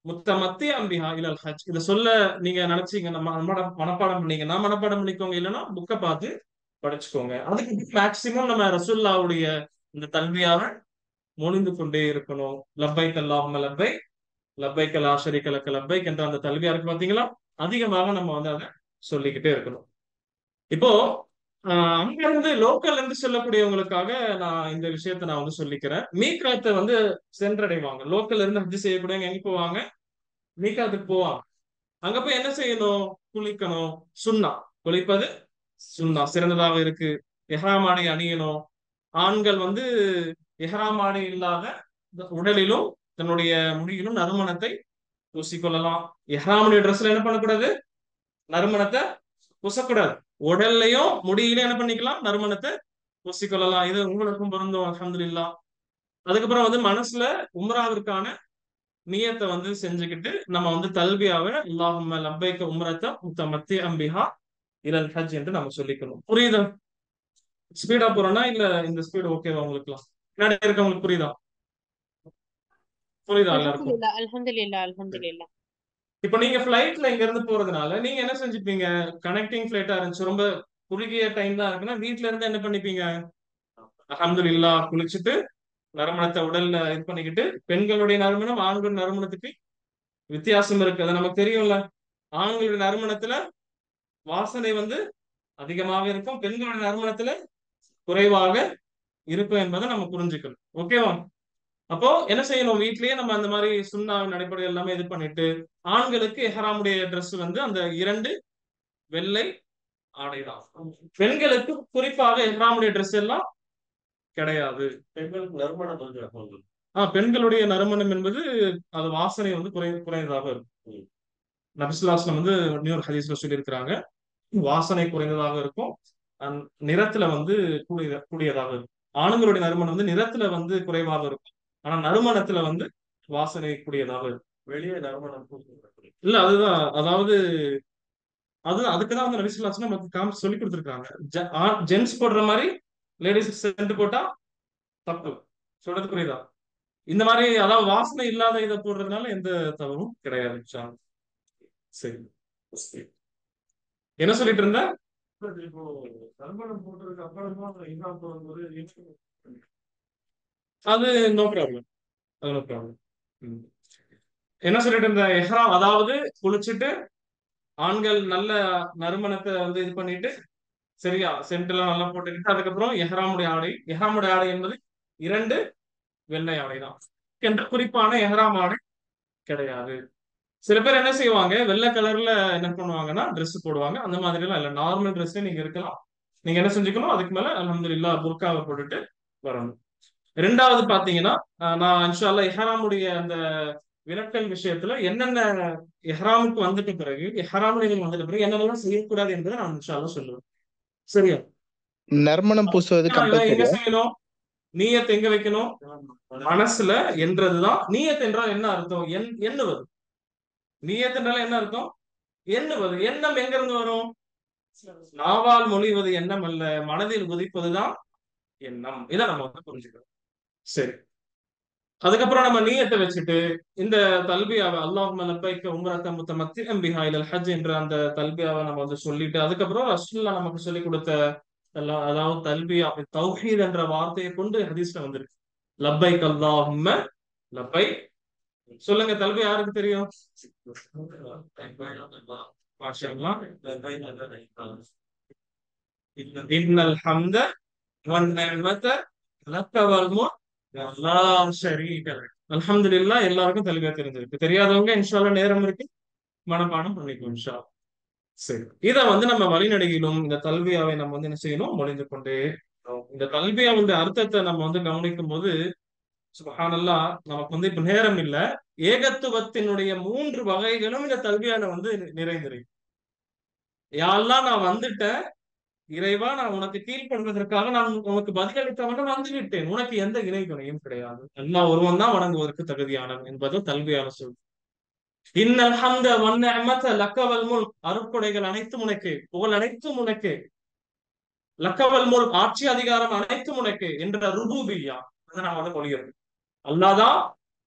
முத்தமத்தி அம்பிஹா இலல் ஹஜ். இத சொல்ல நீங்க நினைச்சீங்க நம்ம மனப்பாடம் மனப்பாடம் பண்ணீங்கன்னா மனப்பாடம் பண்ணிக்கோங்க, இல்லைன்னா புக்கை பார்த்து படிச்சுக்கோங்க. அதுக்கு மேக்சிமம் நம்ம ரசூலுல்லாவுடைய இந்த தல்பியாவை மொழிந்து கொண்டே இருக்கணும். லப்பைக் அல்லாஹும்ம லப்பைக் லப்பைக் லா ஷரீக லக்க லப்பைக் என்ற அந்த தல்பியா இருக்கு பாத்தீங்களா, அதிகமாக நம்ம வந்து அதை சொல்லிக்கிட்டே இருக்கணும். இப்போ ஆஹ் அங்க இருந்து லோக்கல்ல இருந்து சொல்லக்கூடியவங்களுக்காக நான் இந்த விஷயத்த நான் வந்து சொல்லிக்கிறேன். மீகாத்தை வந்து சென்றடைவாங்க. லோக்கல்ல இருந்து ஹஜ் செய்யக்கூடியவங்க எங்க போவாங்க? மீகாத்துக்கு போவாங்க. அங்க போய் என்ன செய்யணும்? குளிக்கணும். சுன்னா, குளிப்பது சுன்னா சிறந்ததாக இருக்கு. எஹ்ராம் ஆடை அணியணும். ஆண்கள் வந்து எஹ்ராம் ஆடை இல்லாத உடலிலும் தன்னுடைய முடியிலும் நறுமணத்தை பூசிக்கொள்ளலாம். எஹ்ராமுடைய ட்ரெஸ்ல என்ன பண்ணக்கூடாது? நறுமணத்தை பூசக்கூடாது. உடல்லையும் முடியிலையும் என்ன பண்ணிக்கலாம்? நறுமணத்தை பூசிக்கொள்ளலாம். இது உங்களுக்கும் பொருந்தும், அல்ஹம்துலில்லாஹ். அதுக்கப்புறம் வந்து மனசுல உம்ராவிற்கான நியத்தை வந்து செஞ்சுக்கிட்டு நம்ம வந்து தல்பியாவை அல்லாஹும்ம லப்பைக்க உம்ரத்த முத்தமத்தி அம்பிஹா இலல் ஹஜ் என்று நம்ம சொல்லிக்கணும். புரியுதா? ஸ்பீடா போறோம்னா இல்ல இந்த ஸ்பீடு ஓகேவா உங்களுக்குலாம்? பின்னாடி இருக்கவங்களுக்கு புரியுதா? புரியுதா எல்லாருக்கும்? அல்ஹம்துலில்லாஹ் அல்ஹம்துலில்லாஹ் அல்ஹம்துலில்லாஹ். இப்ப நீங்க பிளைட்ல இங்க இருந்து போறதுனால நீங்க என்ன செஞ்சுப்பீங்க? கனெக்டிங் பிளைட்டா இருந்துச்சு, ரொம்ப குறுகிய டைம் தான் இருக்குன்னா வீட்ல இருந்து என்ன பண்ணிப்பீங்க? அல்ஹம்துலில்லாஹ் குளிச்சுட்டு நறுமணத்தை உடல்ல இது பண்ணிக்கிட்டு, பெண்களுடைய நறுமணம் ஆண்கள் நறுமணத்துக்கு வித்தியாசம் இருக்கு, அது நமக்கு தெரியும்ல. ஆண்களுடைய நறுமணத்துல வாசனை வந்து அதிகமாக இருக்கும், பெண்களுடைய நறுமணத்துல குறைவாக இருக்கும் என்பதை நம்ம புரிஞ்சுக்கணும். ஓகேவா? அப்போ என்ன செய்யணும்? வீட்லயே நம்ம அந்த மாதிரி சுண்ணாவின் அடிப்படையில் எல்லாமே இது பண்ணிட்டு, ஆண்களுக்கு எஹ்ராமுடைய ட்ரெஸ் வந்து அந்த இரண்டு வெள்ளை ஆடைதான். பெண்களுக்கு குறிப்பாக எஹ்ராமுடைய ட்ரெஸ் எல்லாம் கிடையாது. பெண்களுக்கு நறுமணம் கொஞ்சம் ஆஹ் பெண்களுடைய நறுமணம் என்பது அது வாசனை வந்து குறை குறைந்ததாக இருக்கும். நபிசுல்லாஸ்லம் வந்து இன்னொரு ஹதீஸ்ல சொல்லியிருக்கிறாங்க, வாசனை குறைந்ததாக இருக்கும், அந் நிறத்துல வந்து கூடிய கூடியதாக இருக்கும். ஆண்களுடைய நறுமணம் வந்து நிறத்துல வந்து குறைவாக இருக்கும், ஆனா நறுமணத்துல வந்து வாசனை கூடியதாக இருக்கும். வெளியே நறுமணம் பூசப்படும். இல்ல அதுதான், அதாவது அது அதுக்குதான் வந்து நபிசுல்லாஸ்லம் நமக்கு காமிச்சு சொல்லி கொடுத்துருக்காங்க. ஜென்ஸ் போடுற மாதிரி லேடிஸ் சென்ட் போட்டா தப்பு. சொல்றது புரியுதா? இந்த மாதிரி அதாவது வாசனை இல்லாத இதை போடுறதுனால எந்த தவறும் கிடையாது. சரி, என்ன சொல்லிட்டு இருந்த? இப்போ நறுமணம் போட்டதுக்கு அப்புறமா இஹ்ராம் போடும்போது அது நோ ப்ராப்ளம், அது நோ ப்ராப்ளம். என்ன சொல்லிட்டு இருந்த? எஹ்ராம் அதாவது குளிச்சுட்டு ஆண்கள் நல்ல நறுமணத்தை வந்து இது பண்ணிட்டு, சரியா, சென்ட் எல்லாம் நல்லா போட்டுக்கிட்டு, அதுக்கப்புறம் எஹ்ராமுடைய ஆடை, எஹ்ராமுடைய ஆடை என்பது இரண்டு வெள்ளை ஆடை தான் என்ற குறிப்பான எஹ்ராம் ஆடை கிடையாது. சில பேர் என்ன செய்வாங்க, வெள்ளை கலர்ல என்ன பண்ணுவாங்கன்னா ட்ரெஸ் போடுவாங்க. அந்த மாதிரி எல்லாம் இல்ல, நார்மல் ட்ரெஸ்ல நீங்க இருக்கலாம். நீங்க என்ன செஞ்சுக்கணும்? அதுக்கு மேல அல்ஹம்துலில்லாஹ் புர்காவை போட்டுட்டு வரணும். ரெண்டாவது பாத்தீங்கன்னா, அஹ் நான் இன்ஷா அல்லாஹ் இஹ்ராமுடைய அந்த விலக்கல் விஷயத்துல என்னென்ன இஹ்ராமுக்கு வந்துட்ட பிறகு, இஹ்ராம் நிலையில் வந்துட்ட பிறகு என்னென்னலாம் செய்யக்கூடாது என்பதை நான் இன்ஷா அல்லாஹ் சொல்லுவேன். சரியா? நறுமணம் பூசுவது இதை எங்க கம்பல்சரியா? செய்யணும்? நீயத் எங்க வைக்கணும்? மனசுல என்றதுதான். நீயத் என்றால் என்ன அர்த்தம்? எண் எண்ணுவது. நீயத் என்றால் என்ன அர்த்தம்? எண்ணுவது. எண்ணம் எங்க இருந்து வரும்? நாவால் மொழிவது எண்ணம் அல்ல, மனதில் உதிப்பதுதான் எண்ணம். இதை நம்ம வந்து புரிஞ்சுக்கணும். சரி, அதுக்கப்புறம் நம்ம நீயத்தை வச்சுட்டு இந்த தல்பியாவை அல்லாஹும்ம லப்பைக்க உம்ரத்த முத்தமத்திஅம் பிஹா இலல் ஹஜ் என்ற அந்த தல்பியாவை நம்ம வந்து சொல்லிட்டு, அதுக்கப்புறம் ரசூலுல்லாஹ் நமக்கு சொல்லிக் கொடுத்த எல்லா- அதாவது தல்பியா தௌஹீத் என்ற வார்த்தையை கொண்டு ஹதீஸ்ல வந்திருக்கு. லப்பைக் அல்லாஹும்ம லப்பைக். சொல்லுங்க, தல்பி யாருக்கு தெரியும்? மாஷா அல்லாஹ். இன்னல் ஹம்த வன் நிஅமத லக்க வல் முல்க் லா ஷரீக லக். அல்ஹம்துலில்லாஹ். எல்லாருக்கும் தல்பியா தெரிஞ்சிருக்கு. தெரியாதவங்க இன்ஷா அல்லாஹ் நேரம் இருக்கு, மனப்பாடம் பண்ணிக்கோ இன்ஷா அல்லாஹ். சரி, இத வந்து நம்ம வழிநடையிலும் இந்த தல்பியாவை நம்ம வந்து என்ன செய்யணும்? மொழிந்து கொண்டே இருக்கணும். இந்த தல்பியாவுடைய அர்த்தத்தை நம்ம வந்து கவனிக்கும் போது சுப்ஹானல்லாஹ், நமக்கு வந்து இப்ப நேரம் இல்ல, ஏகத்துவத்தினுடைய மூன்று வகைகளும் இந்த தல்பியால வந்து நிறைந்திருக்கு. யா அல்லாஹ், நான் வந்துட்டேன், இறைவா நான் உனக்கு கீழ்ப்படுவதற்காக நான் உனக்கு பதிலளித்தவன் வந்து விட்டேன், உனக்கு எந்த இணை துணையும் கிடையாது, அல்லாஹ் ஒருவன் தான் வணங்குவதற்கு தகுதியானவன் என்பது தல்பியால சொல். இன்னல் ஹம்த வன் நிஅமத லக்க வல் முல்க். அருட்கொடைகள் அனைத்தும் உனக்கு, புகழ் அனைத்தும் உனக்கு, லக்க வல் முல்க் ஆட்சி அதிகாரம் அனைத்தும் உனக்கு என்ற ருபூபிய்யா அதை நான் வந்து மொழிகிறேன். அல்லாதான்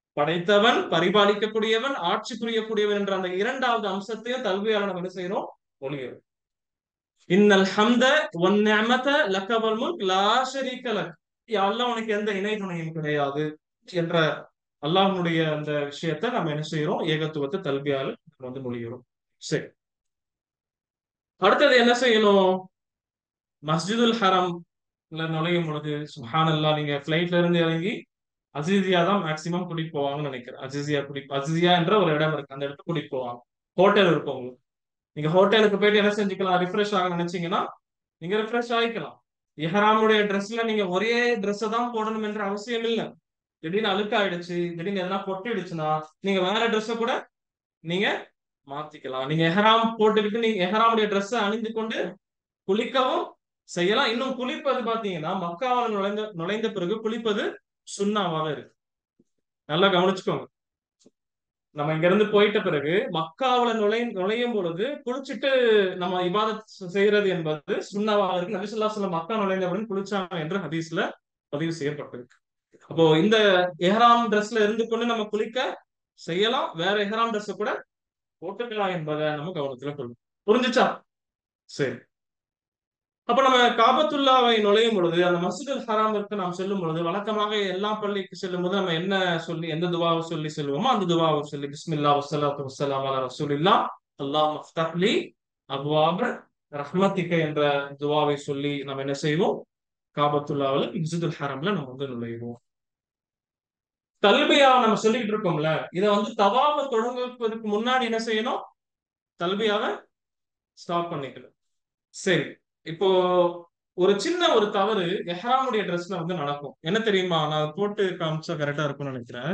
படைத்தவன், பரிபாலிக்கக்கூடியவன், ஆட்சி புரியக்கூடியவன் என்ற அந்த இரண்டாவது அம்சத்தையும் தல்வியால நம்ம என்ன செய்யறோம், ஒளிகிறோம். இன்னல் ஹம்த வன் நிஅமத லக வல் முல்க் லா ஷரீக லக். யா அல்லாஹ், உனக்கு எந்த இணை துணையும் கிடையாது என்ற அல்லாஹ்வுடைய அந்த விஷயத்தை நம்ம என்ன செய்யறோம், ஏகத்துவத்தை தல்வியால வந்து மொழிகிறோம். சரி, அடுத்தது என்ன செய்யணும்? மஸ்ஜிதுல் ஹரம்ல நுழையும் பொழுது சுப்ஹானல்லாஹ், நீங்க ஃபிளைட்ல இருந்து இறங்கி அசிசியா தான் மேக்சிமம் கூட்டிட்டு போவாங்கன்னு நினைக்கிறேன். அசிசியா கூட்டி அசிசியா என்ற ஒரு இடம் இருக்கு, அந்த இடத்துக்கு கூட்டிட்டு போவாங்க. ஹோட்டல் இருக்கும் உங்களுக்கு. நீங்க ஹோட்டலுக்கு போயிட்டு என்ன செஞ்சுக்கலாம், ரிஃப்ரெஷ் ஆக நினைச்சீங்கன்னா நீங்க ரிஃப்ரெஷ் ஆகிக்கலாம். இஹ்ராமுடைய ட்ரெஸ்ல நீங்க ஒரே ட்ரெஸ் தான் போடணும் என்ற அவசியம் இல்லை. திடீர்னு அழுக்காயிடுச்சு, திடீர்னு எதனா கொட்டிடுச்சுன்னா நீங்க வேற ட்ரெஸ்ஸை கூட நீங்க மாத்திக்கலாம். நீங்க எஹராம் போட்டுக்கிட்டு நீங்க எஹராமுடைய ட்ரெஸ் அணிந்து கொண்டு குளிக்கவும் செய்யலாம். இன்னும் குளிப்பது பாத்தீங்கன்னா மக்காவில் நுழைந்த நுழைந்த பிறகு குளிப்பது சுண்ணாவாக இருக்கு. நல்லா கவனிச்சுக்கோங்க. நம்ம இங்க இருந்து போயிட்ட பிறகு மக்காவுல நுழை நுழையும் பொழுது குளிச்சுட்டு நம்ம இபாதத் செய்யறது என்பது சுண்ணாவாக இருக்கு. நபி ஸல்லல்லாஹு அலைஹி வஸல்லம் மக்கா நுழைந்தவுடன் குளிச்சாங்க என்று ஹதீஸ்ல பதிவு செய்யப்பட்டிருக்கு. அப்போ இந்த எஹ்ராம் ட்ரெஸ்ல இருந்து கொண்டு நம்ம குளிக்க செய்யலாம், வேற எஹ்ராம் ட்ரெஸ் கூட போட்டுக்கலாம் என்பதை நம்ம கவனத்துல கொள்ளணும். புரிஞ்சுச்சா? சரி, அப்ப நம்ம காபத்துல்லாவை நுழையும் பொழுது, அந்த மஸ்ஜிதுல் ஹராமிற்கு நாம் செல்லும் பொழுது வழக்கமாக எல்லா பள்ளிக்கு செல்லும் போது நம்ம என்ன சொல்லி, எந்த துவாவை சொல்லி செல்வோமோ அந்த துவாவை சொல்லி, பிஸ்மில்லா வஸ்ஸலாத்து வஸ்ஸலாம் அலா ரசூலில்லாஹ் அல்லாஹ் மஃப்தஹ் லி அப்வாப ரஹ்மத்திக என்ற துவாவை சொல்லி நம்ம என்ன செய்வோம், காபத்துல்லாவில் மஸ்ஜிதுல் ஹராம்ல நம்ம வந்து நுழைவோம். தல்பியா நம்ம சொல்லிட்டு இருக்கோம்ல, இதை வந்து தவாஃப தொடங்குவதற்கு முன்னாடி என்ன செய்யணும், தல்பியாவை ஸ்டாப் பண்ணிக்கணும். சரி, இப்போ ஒரு சின்ன ஒரு தவறு எஹ்ராமுடைய ட்ரெஸ்ல வந்து நடக்கும். என்ன தெரியுமா? நான் போட்டு காமிச்சா கரெக்டா இருக்கும்னு நினைக்கிறேன்.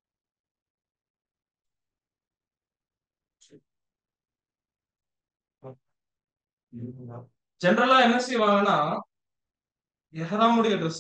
ஜெனரலா என்ன செய்வாங்கன்னா, எஹ்ராமுடைய ட்ரெஸ்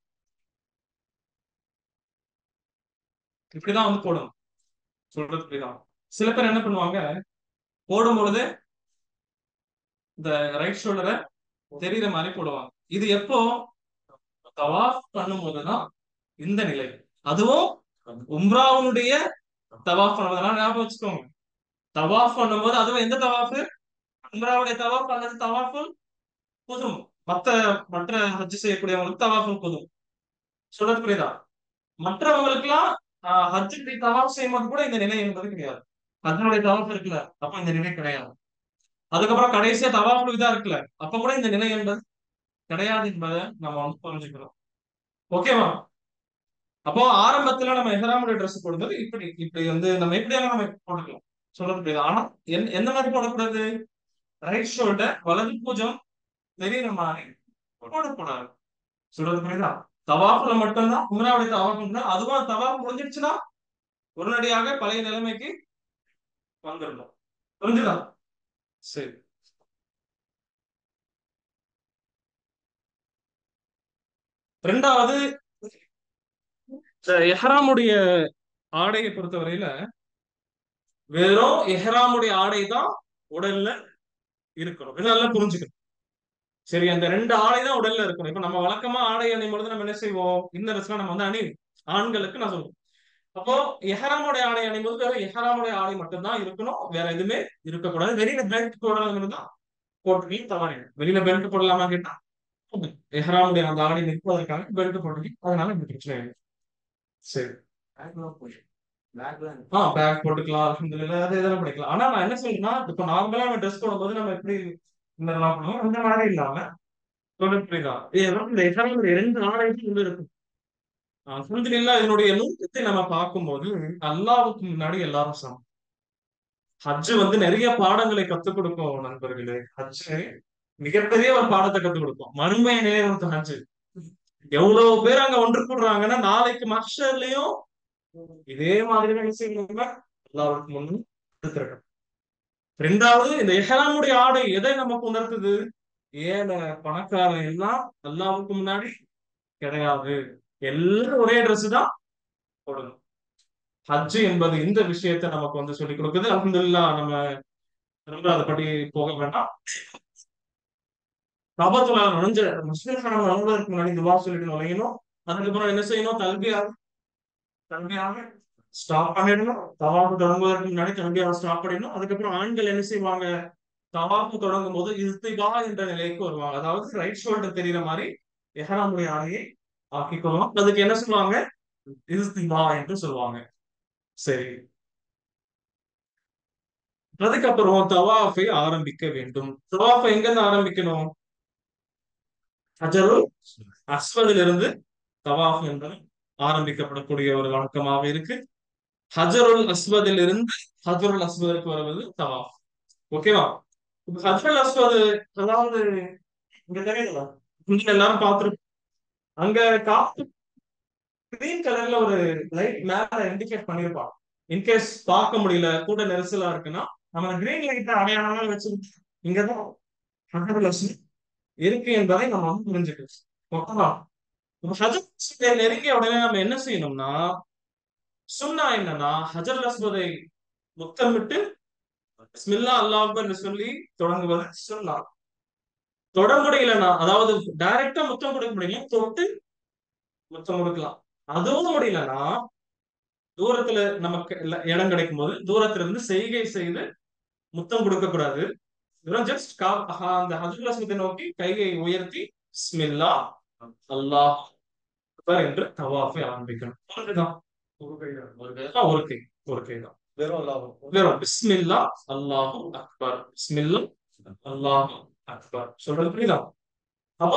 இப்படிதான் வந்து போடணும். சொல்றது இப்படிதான். சில பேர் என்ன பண்ணுவாங்க, போடும் பொழுது இந்த ரைட் ஷோல்டரை தெரியுற மாதிரி போடுவாங்க. இது எப்போ தவாஃப் பண்ணும் போதுதான் இந்த நிலை. அதுவும் உம்ராவுடைய தவாஃப் பண்ணுவதெல்லாம் ஞாபகம் வச்சுக்கோங்க. தவாஃப் பண்ணும்போது அதுவும் எந்த தவாஃப், உம்ராவுடைய தவாஃப் அல்லது தவாஃபுல் குதும். மத்த மற்ற ஹஜ் செய்யக்கூடியவங்களுக்கு தவாஃபுல் குதும். சொல்றது புரியுதா? மற்றவங்களுக்கு எல்லாம் ஹஜ்ஜுக்கு தவாஃப் செய்யும்போது கூட இந்த நிலை என்பது கிடையாது. ஹஜ்ஜுடைய தவாஃப் இருக்குல்ல, அப்ப இந்த நிலை கிடையாது. அதுக்கப்புறம் கடைசியா தவாஃபுல் இதா இருக்குல்ல, அப்ப கூட இந்த நிலை என்பது கிடையாது என்பதை நம்ம வந்து புரிஞ்சுக்கிறோம். ஓகேவா? அப்போ ஆரம்பத்துல நம்ம எஹ்ராமுடைய ட்ரெஸ் போடும்போது இப்படி இப்படி வந்து நம்ம எப்படியான நம்ம போட்டுக்கலாம். சொல்றது புரியுது. ஆனா என் எந்த மாதிரி போடக்கூடாது, ரைட் ஷோல்டர் வலது பூஜம் தெரியுற மாதிரி போடக்கூடாது. சொல்றது புரியுதா? தவாஃபுல மட்டும்தான், உம்ராவுடைய தவாஃப் தான். அதுவும் தவாஃப் முடிஞ்சிடுச்சுன்னா உடனடியாக பழைய நிலைமைக்கு வந்துடணும். புரிஞ்சுதா? சரி, ரெண்டாவது எஹ்ராமுடைய ஆடையை பொறுத்தவரையில வெறும் எஹ்ராமுடைய ஆடை தான் உடல்ல இருக்கணும். இது நல்லா புரிஞ்சுக்கணும். சரி, அந்த ரெண்டு ஆடை தான் உடல்ல இருக்கணும். இப்ப நம்ம வழக்கமா ஆடை அணியும் பொழுது நம்ம என்ன செய்வோம், இந்த ட்ரெஸ்லாம் நம்ம வந்து அணி ஆண்களுக்கு நான் சொல்லுவோம். அப்போ எஹ்ராமுடைய ஆடை அணியும் போது வெறும் எஹ்ராமுடைய ஆடை மட்டும்தான் இருக்கணும், வேற எதுவுமே இருக்கக்கூடாது. வெளியில பெல்ட் போடலாம் தான் போட்டுக்கலாம், தவறு. வெளியில பெல்ட் போடலாமா கேட்டா எஹ்ராமுடைய அந்த ஆடை நிற்பதற்காக பெல்ட் போட்டுக்கலாம், அதனால இந்த பிரச்சனை இல்லை. சரி, ஆஹ் பேக் போட்டுக்கலாம், அல்ஹம்துலில்லாஹ், அது எதனா பண்ணிக்கலாம். ஆனா நான் என்ன சொல்றேன்னா, இப்ப நார்மலா நம்ம ட்ரெஸ் போடும்போது நம்ம எப்படி இந்த எல்லாம் பண்ணுவோம், அந்த மாதிரி இல்லாம சொல்றது புரியுதா, இந்த எஹ்ராமுடைய ரெண்டு ஆடையும் உள்ள இருக்கும். அல்ஹம்துலில்லாஹ், இதனுடைய நோக்கத்தை நம்ம பார்க்கும்போது அல்லாஹ்வுக்கு முன்னாடி எல்லாரும் சமம். ஹஜ் வந்து நிறைய பாடங்களை கத்துக் கொடுக்கும் நண்பர்களே. ஹஜ் மிகப்பெரிய ஒரு பாடத்தை கத்துக் கொடுக்கும். மறுமையை நிலைநிறுத்தும் ஹஜ். எவ்வளவு பேர் அங்க ஒன்று கூடுறாங்கன்னா நாளைக்கு மஹ்ஷர்லயும் இதே மாதிரி என்ன செய்யணும்னா அல்லாஹ்வுக்கு முன்னு எடுத்துருக்கணும். ரெண்டாவது, இந்த எஹ்ராமுடைய ஆடை எதை நமக்கு உணர்த்துது, ஏழை பணக்காரன் எல்லாம் அல்லாஹ்வுக்கு முன்னாடி கிடையாது, எல்லாரும் ஒரே ட்ரெஸ் தான் போடணும். ஹஜ் என்பது இந்த விஷயத்தை நமக்கு வந்து சொல்லிக் கொடுக்குது. அல்ஹம்துலில்லாஹ், நம்ம ரொம்ப அதை படி போக வேண்டாம். காபத்துல்லா நுழைஞ்ச முஸ்லிம் நுழைவதற்கு முன்னாடி துவா சொல்லிட்டு நுழையணும். அதுக்கப்புறம் என்ன செய்யணும், தல்பியாக தல்பியாக ஸ்டாப் பண்ணிடணும். தவாஃபு தொடங்குவதற்கு முன்னாடி தல்பியாவை ஸ்டாப் பண்ணிடணும். அதுக்கப்புறம் ஆண்கள் என்ன செய்வாங்க? தவாஃபு தொடங்கும் போது இஸ்திபா என்ற நிலைக்கு வருவாங்க. அதாவது ரைட் ஷோல்டர் தெரியுற மாதிரி எஹ்ராமுடைய ஆடையை ஆக்கிக்கொள்ளும். அதுக்கு என்ன சொல்லுவாங்க? இஸ்திபா என்று சொல்லுவாங்க. சரி, அதுக்கப்புறம் தவாஃபை ஆரம்பிக்க வேண்டும். தவாஃபை எங்க இருந்து ஆரம்பிக்கணும்? ஹஜருல் அஸ்வதிலிருந்து தவாஃப் என்பது ஆரம்பிக்கப்படக்கூடிய ஒரு வழக்கமாக இருக்கு. ஹஜருல் அஸ்வதில் இருந்து ஹஜருல் அஸ்வதற்கு வருவது தவாஃப். ஓகேவா? இப்ப ஹஜருல் அஸ்வத், அதாவது இங்க தெரியுதுல, இங்க எல்லாரும் பார்த்துருப்போம். அங்க காத்து கிரீன் கலர்ல ஒரு லைட் மேல இண்டிகேட் பண்ணிருப்பான். இன்கேஸ் பார்க்க முடியல, கூட நெரிசலா இருக்குன்னா நம்ம கிரீன் லைட்டை அடையாளமா வச்சு இங்கதான் ஹஜருல் அஸ்வத் இருக்கு என்பதை நம்ம வந்து புரிஞ்சுக்கலாம். ஓகேவா? இப்ப ஹஜருல் அஸ்வதை நெருங்கிய உடனே நம்ம என்ன செய்யணும்னா, சுன்னா என்னன்னா ஹஜருல் அஸ்வதை முத்தமிட்டு பிஸ்மில்லா அல்லாஹ் அக்பர் என்று சொல்லி தொடங்குவது சுன்னா. தொட முடியலன்னா, அதாவது டைரக்டா முத்தம் கொடுக்க முடியல, தொட்டு முத்தம் கொடுக்கலாம். அதுவும் முடியலன்னா தூரத்துல நமக்கு இல்ல- இடம் கிடைக்கும் போது தூரத்துல இருந்து செய்கை செய்து முத்தம் கொடுக்க கூடாது. வெறும் ஜஸ்ட் அந்த ஹஜ்ருல் அஸ்வதை நோக்கி கையை உயர்த்தி பிஸ்மில்லா அல்லாஹ் அக்பர் என்று தவாஃபை ஆரம்பிக்கணும். ஒன்றுதான். ஒரு கைதான் ஒரு கை ஆ, ஒரு கை, ஒரு கை தான். வெறும் லாபம். வெறும் பிஸ்மில்லா அல்லாஹு அக்பர், பிஸ்மில்லா அல்லாஹு அக்பர் சொல்றது புரியுதா? அப்போ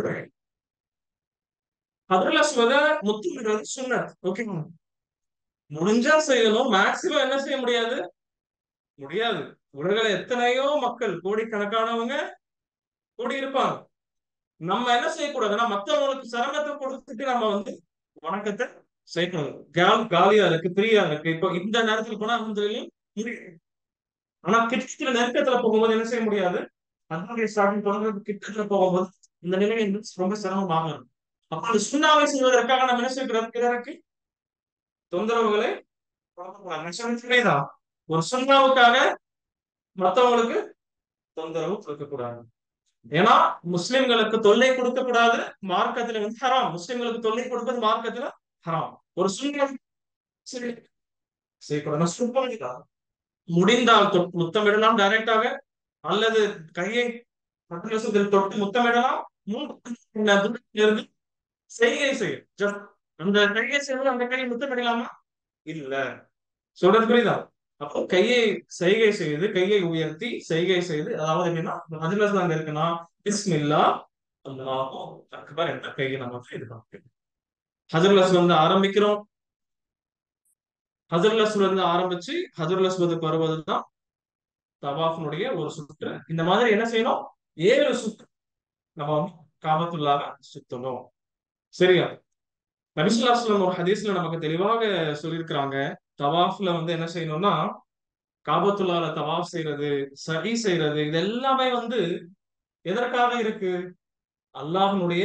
ஹஜ்ருல் அஸ்வதை முத்தமிடுறது சுன்னத். ஓகேவா? முடிஞ்சா செய்யணும். மேக்சிமம் என்ன செய்ய முடியாது? முடியாது. உலகில எத்தனையோ மக்கள், கோடிக்கணக்கானவங்க கூடி இருப்பாங்க. நம்ம என்ன செய்யக்கூடாதுன்னா, மத்தவங்களுக்கு சிரமத்தை கொடுத்துட்டு நம்ம வந்து வணக்கத்தை செய்யணும். கால் காலியா இருக்கு, ஃப்ரீயா இருக்கு. இப்போ இந்த நேரத்துல போனா அந்த வேலையும் முடியும். ஆனா கிட்டத்தட்ட நெருக்கத்துல போகும்போது என்ன செய்ய முடியாது? அதனுடைய ஸ்டார்டிங் தொடர்ந்து கிட்டத்துல போகும்போது இந்த நிலை வந்து ரொம்ப சிரமமாக இருக்கும். அப்ப அந்த சுண்ணாவை செய்வதற்காக நம்ம என்ன செய்யக்கூடாது? பிறருக்கு தொந்தரவுகளை வழங்கக்கூடாது. புரியுதா? ஒரு சுண்ணாவுக்காக மத்தவங்களுக்கு தொந்தரவு கொடுக்கக்கூடாது. ஏன்னா முஸ்லிம்களுக்கு தொல்லை கொடுக்க கூடாது. மார்க்கத்துல வந்து ஹராம். முஸ்லிம்களுக்கு தொல்லை கொடுப்பது மார்க்கத்துல ஹராம். ஒரு சுண்ணம் செய்யக்கூடாது. சுண்ணம் முடிந்தால் தொட்டு முத்தமிடலாம் டைரக்டாக, அல்லது கையை பக்கத்தில் தொட்டு முத்தமிடலாம். மூன்று இருந்து செய்கை செய்யும். Just அந்த கையை செய்வது அந்த கையை முத்தமிடலாமா? இல்ல. சொல்றது புரியுதா? அப்போ கையை செய்கை செய்து, கையை உயர்த்தி செய்கை செய்து, அதாவது எப்படின்னா அதுல அங்க இருக்குன்னா பிஸ்மில்லா அல்லாஹு அக்பர் என்ற கையை நம்ம இது பார்க்கிறோம். ஹஜ்ருல் அஸ்வத் வந்து ஆரம்பிக்கிறோம். ஹஜ்ருல் அஸ்வத் வந்து ஆரம்பிச்சு ஹஜ்ருல் அஸ்வதுக்கு வருவதுதான் தவாஃபினுடைய ஒரு சுற்று. இந்த மாதிரி என்ன செய்யணும்? ஏழு சுற்று நம்ம வந்து காபத்துல்லாஹ சுத்தணும். சரியா? நபி ஸல்லல்லாஹு அலைஹி வஸல்லம் ஒரு ஹதீஸ்ல நமக்கு தெளிவாக சொல்லியிருக்கிறாங்க. தவாஃப்ல வந்து என்ன செய்யணும்னா, காபத்துல்லாஹ்ல தவாஃப் செய்யறது, சஹி செய்யறது, இது எல்லாமே வந்து எதற்காக இருக்கு? அல்லாஹ்வுடைய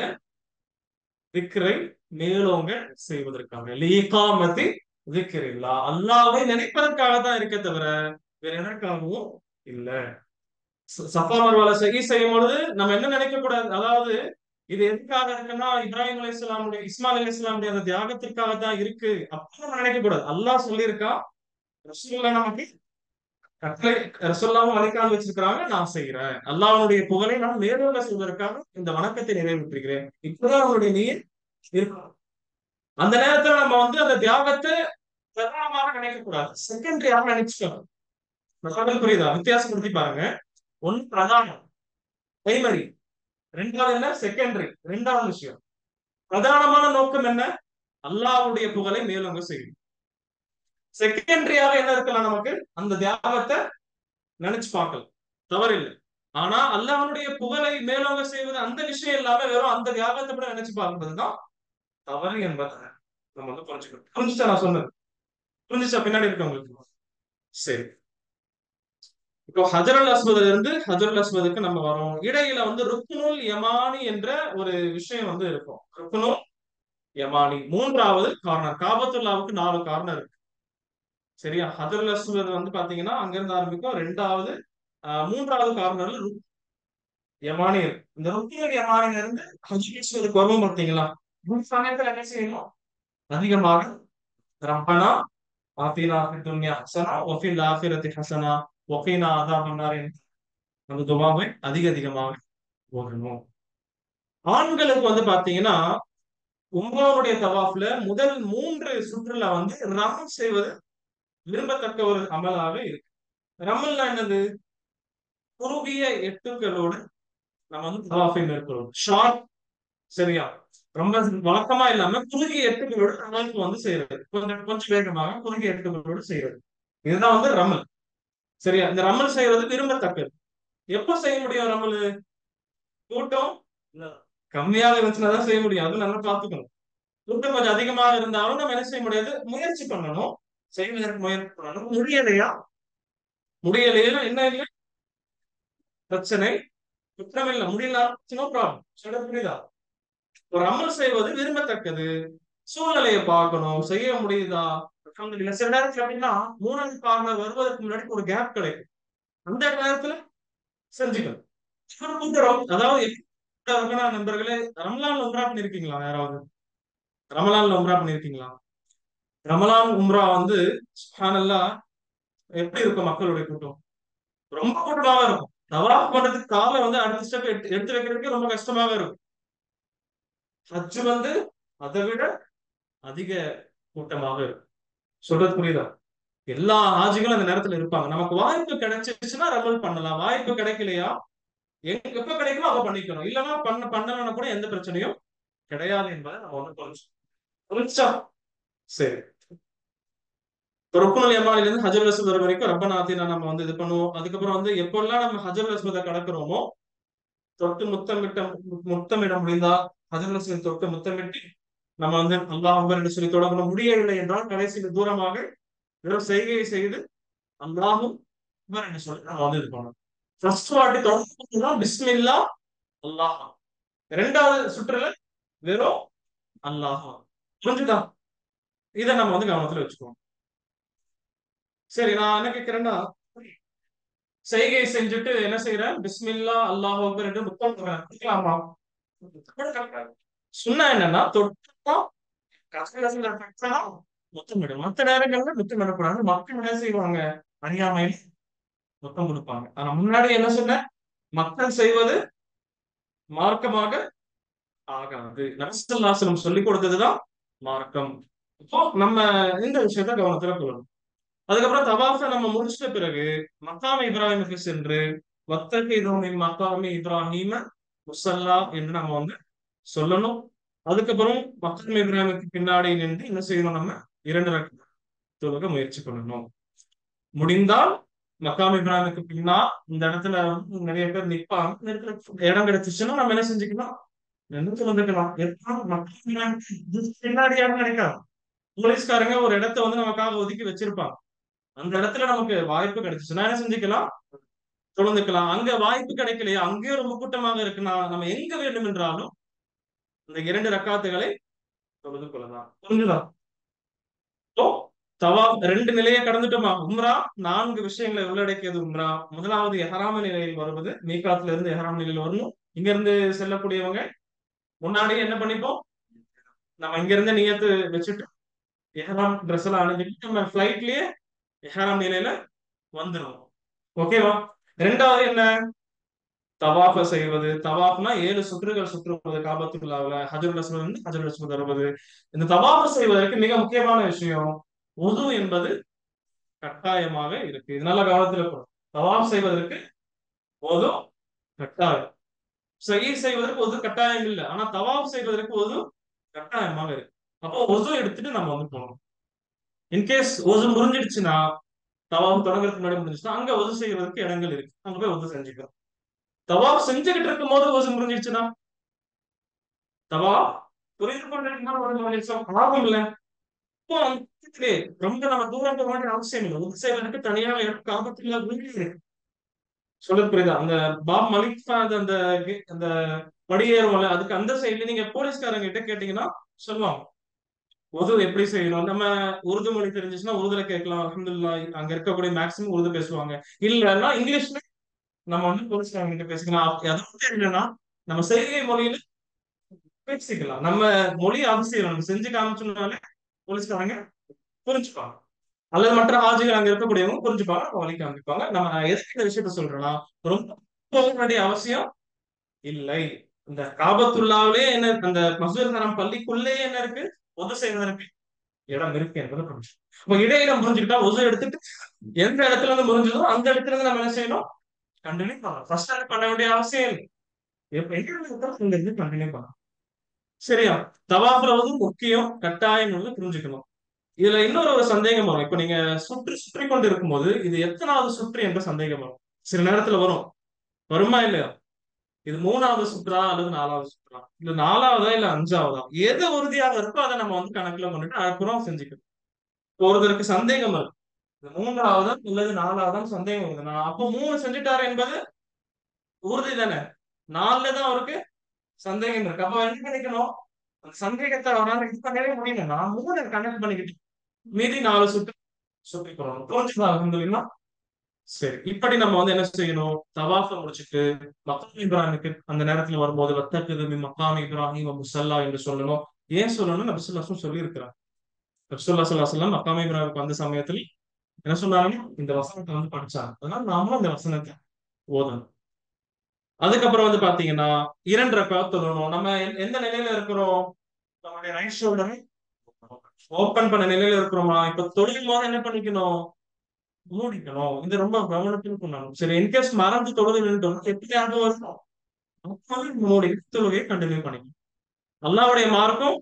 திக்ரை மேலோங்க செய்வதற்காக. லீகாமத்தி திக்ரில்லாஹ், அல்லாஹ்வை நினைப்பதற்காக தான் இருக்க தவிர வேற எதற்காகவும் இல்ல. ச- சஃபா மர்வால சஹி செய்யும் பொழுது நம்ம என்ன நினைக்க கூடாது? அதாவது இது எதுக்காக இருக்குன்னா, இப்ராஹிம் அலைஹிஸ்ஸலாமுடைய இஸ்மாயில் அலைஹிஸ்ஸலாமுடைய அந்த தியாகத்திற்காக தான் இருக்கு அப்படின்னு நம்ம நினைக்க கூடாது. அல்லாஹ் சொல்லியிருக்கா, ரசூலுல்லாஹ் நமக்கு கட்டளை, ரசூலுல்லாஹ்வும் வழிகாட்டி வச்சிருக்கிறாங்க, நான் செய்யறேன். அல்லாஹ்வுடைய புகழை நான் மேலோங்க செய்வதற்காக இந்த வணக்கத்தை நிறைவேற்றுகிறேன். இப்பதான் அவருடைய நீர் இருக்கும். அந்த நேரத்துல நம்ம வந்து அந்த தியாகத்தை பிரதானமாக நினைக்க கூடாது, செகண்டரியாக நினைச்சுக்கணும். மசாமல் புரியுதா? வித்தியாசப்படுத்தி பாருங்க. ஒன்னு பிரதானம், பிரைமரி. ரெண்டாவது என்ன? செகண்டரி. ரெண்டாவது விஷயம். பிரதானமான நோக்கம் என்ன? அல்லாஹ்வுடைய புகழை மேலோங்க செய்யும். செகண்டரியாக என்ன இருக்கலாம்? நமக்கு அந்த தியாகத்தை நினைச்சு பார்க்கலாம், தவறில்லை. ஆனா அல்லாஹ்வுடைய புகழை மேலோங்க செய்வது அந்த விஷயம் இல்லாம வெறும் அந்த தியாகத்தை கூட நினைச்சு பார்ப்பதுதான் தவறு என்பதை நம்ம வந்து புரிஞ்சுக்கணும். புரிஞ்சுச்சா நான் சொன்னது? புரிஞ்சுச்சா பின்னாடி இருக்கவங்களுக்கு? சரி. இப்போ ஹஜருல் அஸ்வதுல இருந்து ஹஜருல் அஸ்வதுக்கு நம்ம வரோம். இடையில வந்து ருக்னுல் யமானி என்ற ஒரு விஷயம் வந்து இருக்கும். ருக்னுல் யமானி மூன்றாவது கார்னர். காபத்துல்லாவுக்கு நாலு கார்னர் இருக்கு. சரியா? ஹஜருல் அஸ்வத் வந்து பாத்தீங்கன்னா அங்க இருந்து ஆரம்பிக்கும். ரெண்டாவது ஆஹ் மூன்றாவது கார்னர்ல ருக் யமானி இருக்கு. இந்த ருக்னுல் யமானில இருந்து ஹஜருல் அஸ்வதுக்கு வருவோம் பாத்தீங்களா? இந்த சமயத்துல என்ன செய்யணும்? அதிகமாக ரப்பனா ஆஃபினா ஃபித் துன்யா ஹஸனா வ ஃபில் ஆখিরাতি ஹஸனா வ கீனா அஸாபன் நார். அந்த துஆவை அதிக அதிகமாக ஓதணும். ஆண்களுக்கு வந்து பாத்தீங்கன்னா உம்ராவுடைய தவாஃப்ல முதல் மூன்று சுற்றுல வந்து ரமல் செய்வது விரும்பத்தக்க ஒரு அமலாக இருக்கு. ரமல்னா என்னது? குறுகிய எட்டுகளோடு நம்ம வந்து தவாஃபை மேற்கொள்வோம். ஷார்ட், சரியா? ரொம்ப வழக்கமா இல்லாம குறுகிய எட்டுகளோடு ரமலுக்கு வந்து செய்யறது, கொஞ்சம் கொஞ்சம் வேகமாக குறுகிய எட்டுகளோடு செய்யறது, இதுதான் வந்து ரமல். சரியா? இந்த ரமல் செய்யறது விரும்பத்தக்கது. எப்ப செய்ய முடியும் ரமல்? கூட்டம் கம்மியாக இருந்துச்சுன்னா தான் செய்ய முடியும். அது நல்லா பார்த்துக்கணும். கூட்டம் கொஞ்சம் அதிகமாக இருந்தாலும் நம்ம என்ன செய்ய முடியாது, முயற்சி பண்ணணும், செய்வதற்கு முயற்சி பண்ணணும். முடியலையா? முடியலையா என்ன இல்லை பிரச்சனை, குற்றம் இல்லை. முடியல, நோ ப்ராப்ளம். சொல்ல புரியுதா? ஒரு அமல் செய்வது விரும்பத்தக்கது. சூழ்நிலையை பார்க்கணும், செய்ய முடியுதா? அல்ஹம்துலில்லாஹ். சில நேரத்துல அப்படின்னா மூணாவது பாகம் வருவதற்கு முன்னாடி ஒரு கேப் கிடைக்கும், அந்த நேரத்துல செஞ்சுக்கணும். அதாவது எப்படி நண்பர்களே, ரமலான் உம்ரா பண்ணிருக்கீங்களா? யாராவது ரமலான்ல உம்ரா பண்ணிருக்கீங்களா? ரமலான் உம்ரா வந்து சுப்ஹானல்லாஹ் எப்படி இருக்கும் மக்களுடைய கூட்டம்? ரொம்ப கூட்டமாக இருக்கும். தவாஃப் பண்றதுக்கு காலை வந்து அடுத்த ஸ்டெப் எடுத்து எடுத்து வைக்கிறதுக்கு ரொம்ப கஷ்டமாக இருக்கும். ஹஜ் வந்து அதை விட அதிக கூட்டமாக இருக்கும். சொல்றது புரியுதா? எல்லா ஹாஜிகளும் அந்த நேரத்துல இருப்பாங்க. நமக்கு வாய்ப்பு கிடைச்சிச்சுன்னா ரமல் பண்ணலாம், வாய்ப்பு கிடைக்கலையா எங்க எப்ப கிடைக்குமோ அப்ப பண்ணிக்கணும், இல்லைன்னா பண்ண பண்ணலன்னா கூட எந்த பிரச்சனையும் கிடையாது என்பதை நம்ம வந்து புரிஞ்சு புரிஞ்சா சரி. ருக்குனுல் யமானில இருந்து ஹஜருல் அஸ்வத் வரை வரைக்கும் ரப்பனா ஆத்தினா நம்ம வந்து இது பண்ணுவோம். அதுக்கப்புறம் வந்து எப்பெல்லாம் நம்ம ஹஜருல் அஸ்வதை கடக்கிறோமோ தொட்டு முத்தமிட்ட முத்தமிட முடிந்தா ஹஜருல் அஸ்வத் தொட்டு முத்தமிட்டு நம்ம வந்து அல்லாஹ் அக்பர் என்று சொல்லி தொடங்கணும். முடியவில்லை என்றால் கடைசியில் தூரமாக வெறும் செய்கையை செய்து அல்லாஹும் அக்பர் என்று சொல்லி நம்ம வந்து இது பண்ணணும். ஃபர்ஸ்ட் வாட்டி தொடர்ந்து பிஸ்மில்லா அல்லாஹ், இரண்டாவது சுற்றுல வெறும் அல்லாஹ். புரிஞ்சுதா? இதை நம்ம வந்து கவனத்துல வச்சுக்கோம். சரி, நான் என்ன கேட்கிறேன்னா, செய்கை செஞ்சுட்டு என்ன செய்யறேன், பிஸ்மில்லா அல்லாஹ் அக்பர் என்று முத்தம் கொடுக்கலாமா? சுன்னா என்னன்னா தொட்டா முத்தமிடும், மற்ற நேரங்கள்ல முத்தமிடக்கூடாது. மக்கள் என்ன செய்வாங்க, அறியாமையில் முத்தம் கொடுப்பாங்க. ஆனா முன்னாடி என்ன சொன்ன, மக்கள் செய்வது மார்க்கமாக ஆகாது. நபி ஸல்லல்லாஹு அலைஹி வஸல்லம் சொல்லிக் கொடுத்ததுதான் மார்க்கம். இப்போ நம்ம இந்த விஷயத்த கவனத்துல கொள்ளணும். அதுக்கப்புறம் தவாஃபை நம்ம முடிச்சிட்ட பிறகு மக்காம இப்ராஹிமுக்கு சென்று வத்தகிது மக்காமி இப்ராஹிம முஸல்லா என்று நம்ம வந்து சொல்லணும். அதுக்கப்புறம் மக்காம இப்ராஹிமுக்கு பின்னாடி நின்று என்ன செய்யணும், நம்ம இரண்டு ரக்அத் தொழுக முயற்சி பண்ணணும். முடிந்தால் மக்காம் இப்ராஹிமுக்கு பின்னா இந்த இடத்துல நிறைய பேர் நிற்பாங்க, இந்த இடத்துல இடம் கிடைச்சிச்சுன்னா நம்ம என்ன செஞ்சுக்கலாம், நின்று வந்துக்கலாம். பின்னாடியாக நினைக்கலாம், போலீஸ்காரங்க ஒரு இடத்த வந்து நமக்காக ஒதுக்கி வச்சிருப்பாங்க, அந்த இடத்துல நமக்கு வாய்ப்பு கிடைச்சிச்சுன்னா என்ன செஞ்சுக்கலாம், தொடர்ந்துக்கலாம். அங்க வாய்ப்பு கிடைக்கலையா, அங்கேயும் ரொம்ப கூட்டமாக இருக்குன்னா நம்ம எங்க வேண்டும் என்றாலும் இந்த இரண்டு ரக்காத்துகளை தொழுது கொள்ளலாம். புரிஞ்சுதா? தவா ரெண்டு நிலையை கடந்துட்டோமா? உம்ரா நான்கு விஷயங்களை உள்ளடக்கியது உம்ரா. முதலாவது எஹராம நிலையில் வருவது, மீகாத்துல இருந்து எஹராம் நிலையில் வரணும். இங்க இருந்து செல்லக்கூடியவங்க முன்னாடியே என்ன பண்ணிப்போம், நம்ம இங்க இருந்து நியத்து வச்சுட்டு எஹராம் ட்ரெஸ் எல்லாம் அணிஞ்சிட்டு நம்ம பிளைட்லயே எஹராம் நிலையில வந்துடும். ஓகேவா? ரெண்டாவது என்ன, தவாஃப செய்வது. தவாஃப்னா ஏழு சுற்றுகள் சுற்றுவது காபத்துல்லாஹ்ல, ஹஜருல் அஸ்வத் இருந்து ஹஜருல் அஸ்வத் வருவது. இந்த தவாஃப் செய்வதற்கு மிக முக்கியமான விஷயம் உது என்பது கட்டாயமாக இருக்கு. இதனால கவனத்துல போடும். தவாஃப் செய்வதற்கு உது கட்டாயம், சஹீ செய்வதற்கு உது கட்டாயம் இல்லை, ஆனா தவாஃப் செய்வதற்கு உது கட்டாயமாக இருக்கு. அப்போ உது எடுத்துட்டு நம்ம வந்து போகணும். இன்கேஸ் உது முடிஞ்சிடுச்சுன்னா, தவாஃப் தொடங்குறதுக்கு முன்னாடி முடிஞ்சிச்சுன்னா அங்க உது செய்வதற்கு இடங்கள் இருக்கு, அங்க போய் உது செஞ்சுக்கிறோம். தவாஃப் செஞ்சுக்கிட்டு இருக்கும் போது உது முடிஞ்சிடுச்சுன்னா தவாஃப் புரிந்து கொண்டிருக்கும் ஆகும் இல்ல. இப்போ ரொம்ப நம்ம தூரம் போக வேண்டிய அவசியம் இல்லை, உது செய்வதற்கு தனியாக இடம் காபத்துல்லா இருக்கு. சொல்ல புரியுதா? அந்த பாப் மலிக் ஃபாத் அந்த அந்த படியேறுவோம்ல, அதுக்கு அந்த சைட்ல நீங்க போலீஸ்காரங்க கிட்ட கேட்டீங்கன்னா சொல்லுவாங்க உது எப்படி செய்யணும். நம்ம உருது மொழி தெரிஞ்சுச்சுன்னா உருதுல கேட்கலாம், அல்ஹம்துலில்லாஹ் அங்க இருக்கக்கூடிய மேக்சிமம் உருது பேசுவாங்க. இல்லைன்னா இங்கிலீஷ்ல நம்ம வந்து போலீஸ்காரங்க கிட்ட பேசிக்கலாம். எதாவது இல்லைன்னா நம்ம செய்கை மொழியில பேசிக்கலாம். நம்ம மொழி அவசியம், நம்ம செஞ்சு காமிச்சோம்னாலே போலீஸ்காரங்க புரிஞ்சுப்பாங்க. அல்லது மற்ற ஹாஜிகள் அங்க இருக்கக்கூடியவங்க புரிஞ்சுப்பாங்க, நம்ம வழி காமிப்பாங்க. நம்ம எதுக்கு இந்த விஷயத்த சொல்றோம்னா, ரொம்ப போக வேண்டிய அவசியம் இல்லை. இந்த காபத்துல்லாவிலே என்ன, அந்த மஸ்ஜித் ஹராம் பள்ளிக்குள்ளே என்ன இருக்கு, ஒது செய்வதற்கு இடம் இருக்கு என்பதை புரிஞ்சு. இப்ப இடையில புரிஞ்சுக்கிட்டா ஒது எடுத்துட்டு எந்த இடத்துல இருந்து முடிஞ்சதோ அந்த இடத்துல இருந்து நம்ம என்ன செய்யணும், கண்டினியூ பண்ணலாம். ஃபர்ஸ்ட் ஸ்டாண்ட் பண்ண வேண்டிய அவசியம் இல்லை. எப்ப எங்க இருந்து அங்க இருந்து கண்டினியூ பண்ணலாம். சரியா? தவாஃப்ல வந்து முக்கியம், கட்டாயம் வந்து புரிஞ்சுக்கணும். இதுல இன்னொரு ஒரு சந்தேகம் வரும். இப்ப நீங்க சுற்றி சுற்றி கொண்டு இருக்கும்போது இது எத்தனாவது சுற்று என்ற சந்தேகம் வரும். சில நேரத்துல வரும். வருமா இல்லையா? இது மூணாவது சுற்றா அல்லது நாலாவது சுற்றா, இல்ல நாலாவதா இல்ல அஞ்சாவதா, எது உறுதியாக இருக்கோ அதை நம்ம வந்து கணக்குல கொண்டுட்டு அப்புறம் செஞ்சுக்கணும். ஒருத்தருக்கு சந்தேகம் இருக்கு, இது மூன்றாவதா இல்லது நாலாவதான் சந்தேகம் வருது. நான் அப்போ மூணு செஞ்சுட்டாரு என்பது உறுதி தானே, நாலுல தான் அவருக்கு சந்தேகம் இருக்கு. அப்ப என்ன பண்ணிக்கணும், அந்த சந்தேகத்தை அவரால் இது பண்ணவே முடியல, நான் மூணு கனெக்ட் பண்ணிக்கிட்டு மீதி நாலு சுற்று சுற்றி போறோம். தோன்றுதா அல்ஹம்துலில்லாஹ்? சரி, இப்படி நம்ம வந்து என்ன செய்யணும், தவாஃப முடிச்சுட்டு மக்காம் இப்ராஹிமுக்கு அந்த நேரத்துல வரும்போது வத்தக்குது மின் மக்காம் இப்ராஹிம் முஸல்லா என்று சொல்லணும். ஏன் சொல்லணும், நபி ஸல்லல்லாஹு அலைஹி வஸல்லம் சொல்லி இருக்கிறார். நபி ஸல்லல்லாஹு அலைஹி வஸல்லம் மக்காம் இப்ராஹிமுக்கு வந்த சமயத்தில் என்ன சொன்னாங்க, இந்த வசனத்தை வந்து படிச்சாங்க. அதனால நாமளும் இந்த வசனத்தை ஓதணும். அதுக்கப்புறம் வந்து பாத்தீங்கன்னா இரண்டு ரக்காத் தொழணும். நம்ம எந்த எந்த நிலையில இருக்கிறோம், நம்மளுடைய ரைட் ஷோல்டரை ஓபன் பண்ண நிலையில இருக்கிறோமா? இப்ப தொழுகும் போது என்ன பண்ணிக்கணும், மூடிக்கணும். இது ரொம்ப கவனத்தில் கொள்ளணும். சரி, இன்கேஸ் மறந்து தொழுது நின்றுட்டோம், எப்படி ஞாபகம் வரும், அப்பவே மூடி தொழுகையை கண்டினியூ பண்ணிக்கணும். அல்லாஹ்வுடைய மார்க்கம்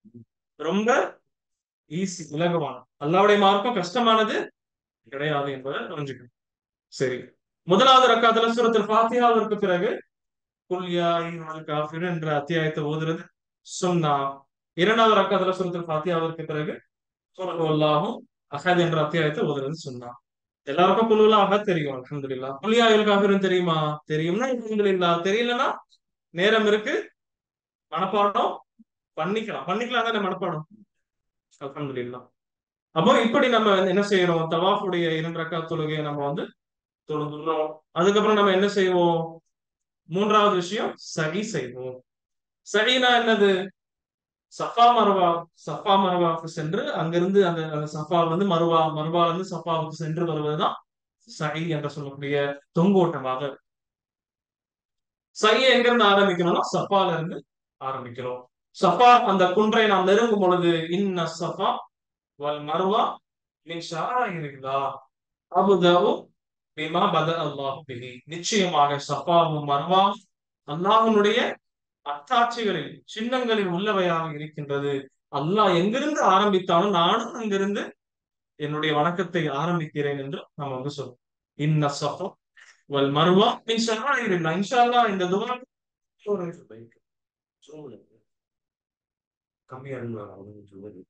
ரொம்ப ஈஸி, இலகுவான. அல்லாஹ்வுடைய மார்க்கம் கஷ்டமானது கிடையாது என்பதை புரிஞ்சுக்கணும். சரி, முதலாவது ரக்காத்துல சூரத்துல் ஃபாத்திஹாவிற்கு பிறகு குல் யா அய்யுஹல் காஃபிரூன் என்ற அத்தியாயத்தை ஓதுறது சுன்னா. இரண்டாவது ரக்காத்துல சூரத்துல் ஃபாத்திஹாவிற்கு பிறகு குல் ஹுவல்லாஹு அஹத் என்ற அத்தியாயத்தை ஓதுறது சுன்னா. எல்லாருக்கும் குல் ஹுவல்லாஹு அஹத் தெரியும், அல்ஹம்துலில்லாஹ். குல் யா அய்யுஹல் காஃபிரூன் தெரியுமா? தெரியும்னா அல்ஹம்துலில்லாஹ். தெரியலனா நேரம் இருக்கு, மனப்பாடம் பண்ணிக்கலாம். பண்ணிக்கலாம் தானே மனப்பாடம், அல்ஹம்துலில்லாஹ். அப்போ இப்படி நம்ம என்ன செய்யறோம், தவாஃபுடைய இரண்டு ரக்காத் தொழுகையை நம்ம வந்து தொழுதுறோம். அதுக்கப்புறம் நம்ம என்ன செய்வோம், மூன்றாவது விஷயம் சஹி செய்வோம். சஹினா என்னது, சஃபா மர்வா, சஃபா மர்வாவுக்கு சென்று அங்கிருந்து அந்த அந்த சஃபா வந்து மருவா, மருவால இருந்து சஃபாவுக்கு சென்று வருவதுதான் சஹி என்று சொல்லக்கூடிய தொங்கோட்டமாக. சஹி எங்க இருந்து ஆரம்பிக்கணும்னா சஃபால இருந்து ஆரம்பிக்கிறோம். சஃபா அந்த குன்றை நாம் நெருங்கும் பொழுது இன்ன சஃபா வல் மர்வா மின் ஷஆயிரில்லாஹ் அபுதஉ பிமா பத அல்லாஹு பிஹி. நிச்சயமாக சஃபாவும் மர்வா அல்லாஹ்வுடைய அத்தாட்சிகளில் சின்னங்களில் உள்ளவையாக இருக்கின்றது. அல்லாஹ் எங்கிருந்து ஆரம்பித்தாலும் நானும் அங்கிருந்து என்னுடைய வணக்கத்தை ஆரம்பிக்கிறேன் என்று நாம் வந்து சொல்றோம். இன்ன ஸஃபா வல் மர்வா மின் ஷஆயிரில்லாஹ். இன்ஷா அல்லாஹ் இந்த துஆ ஒரு கம்மியா இருந்தா அவங்க சொல்லுவது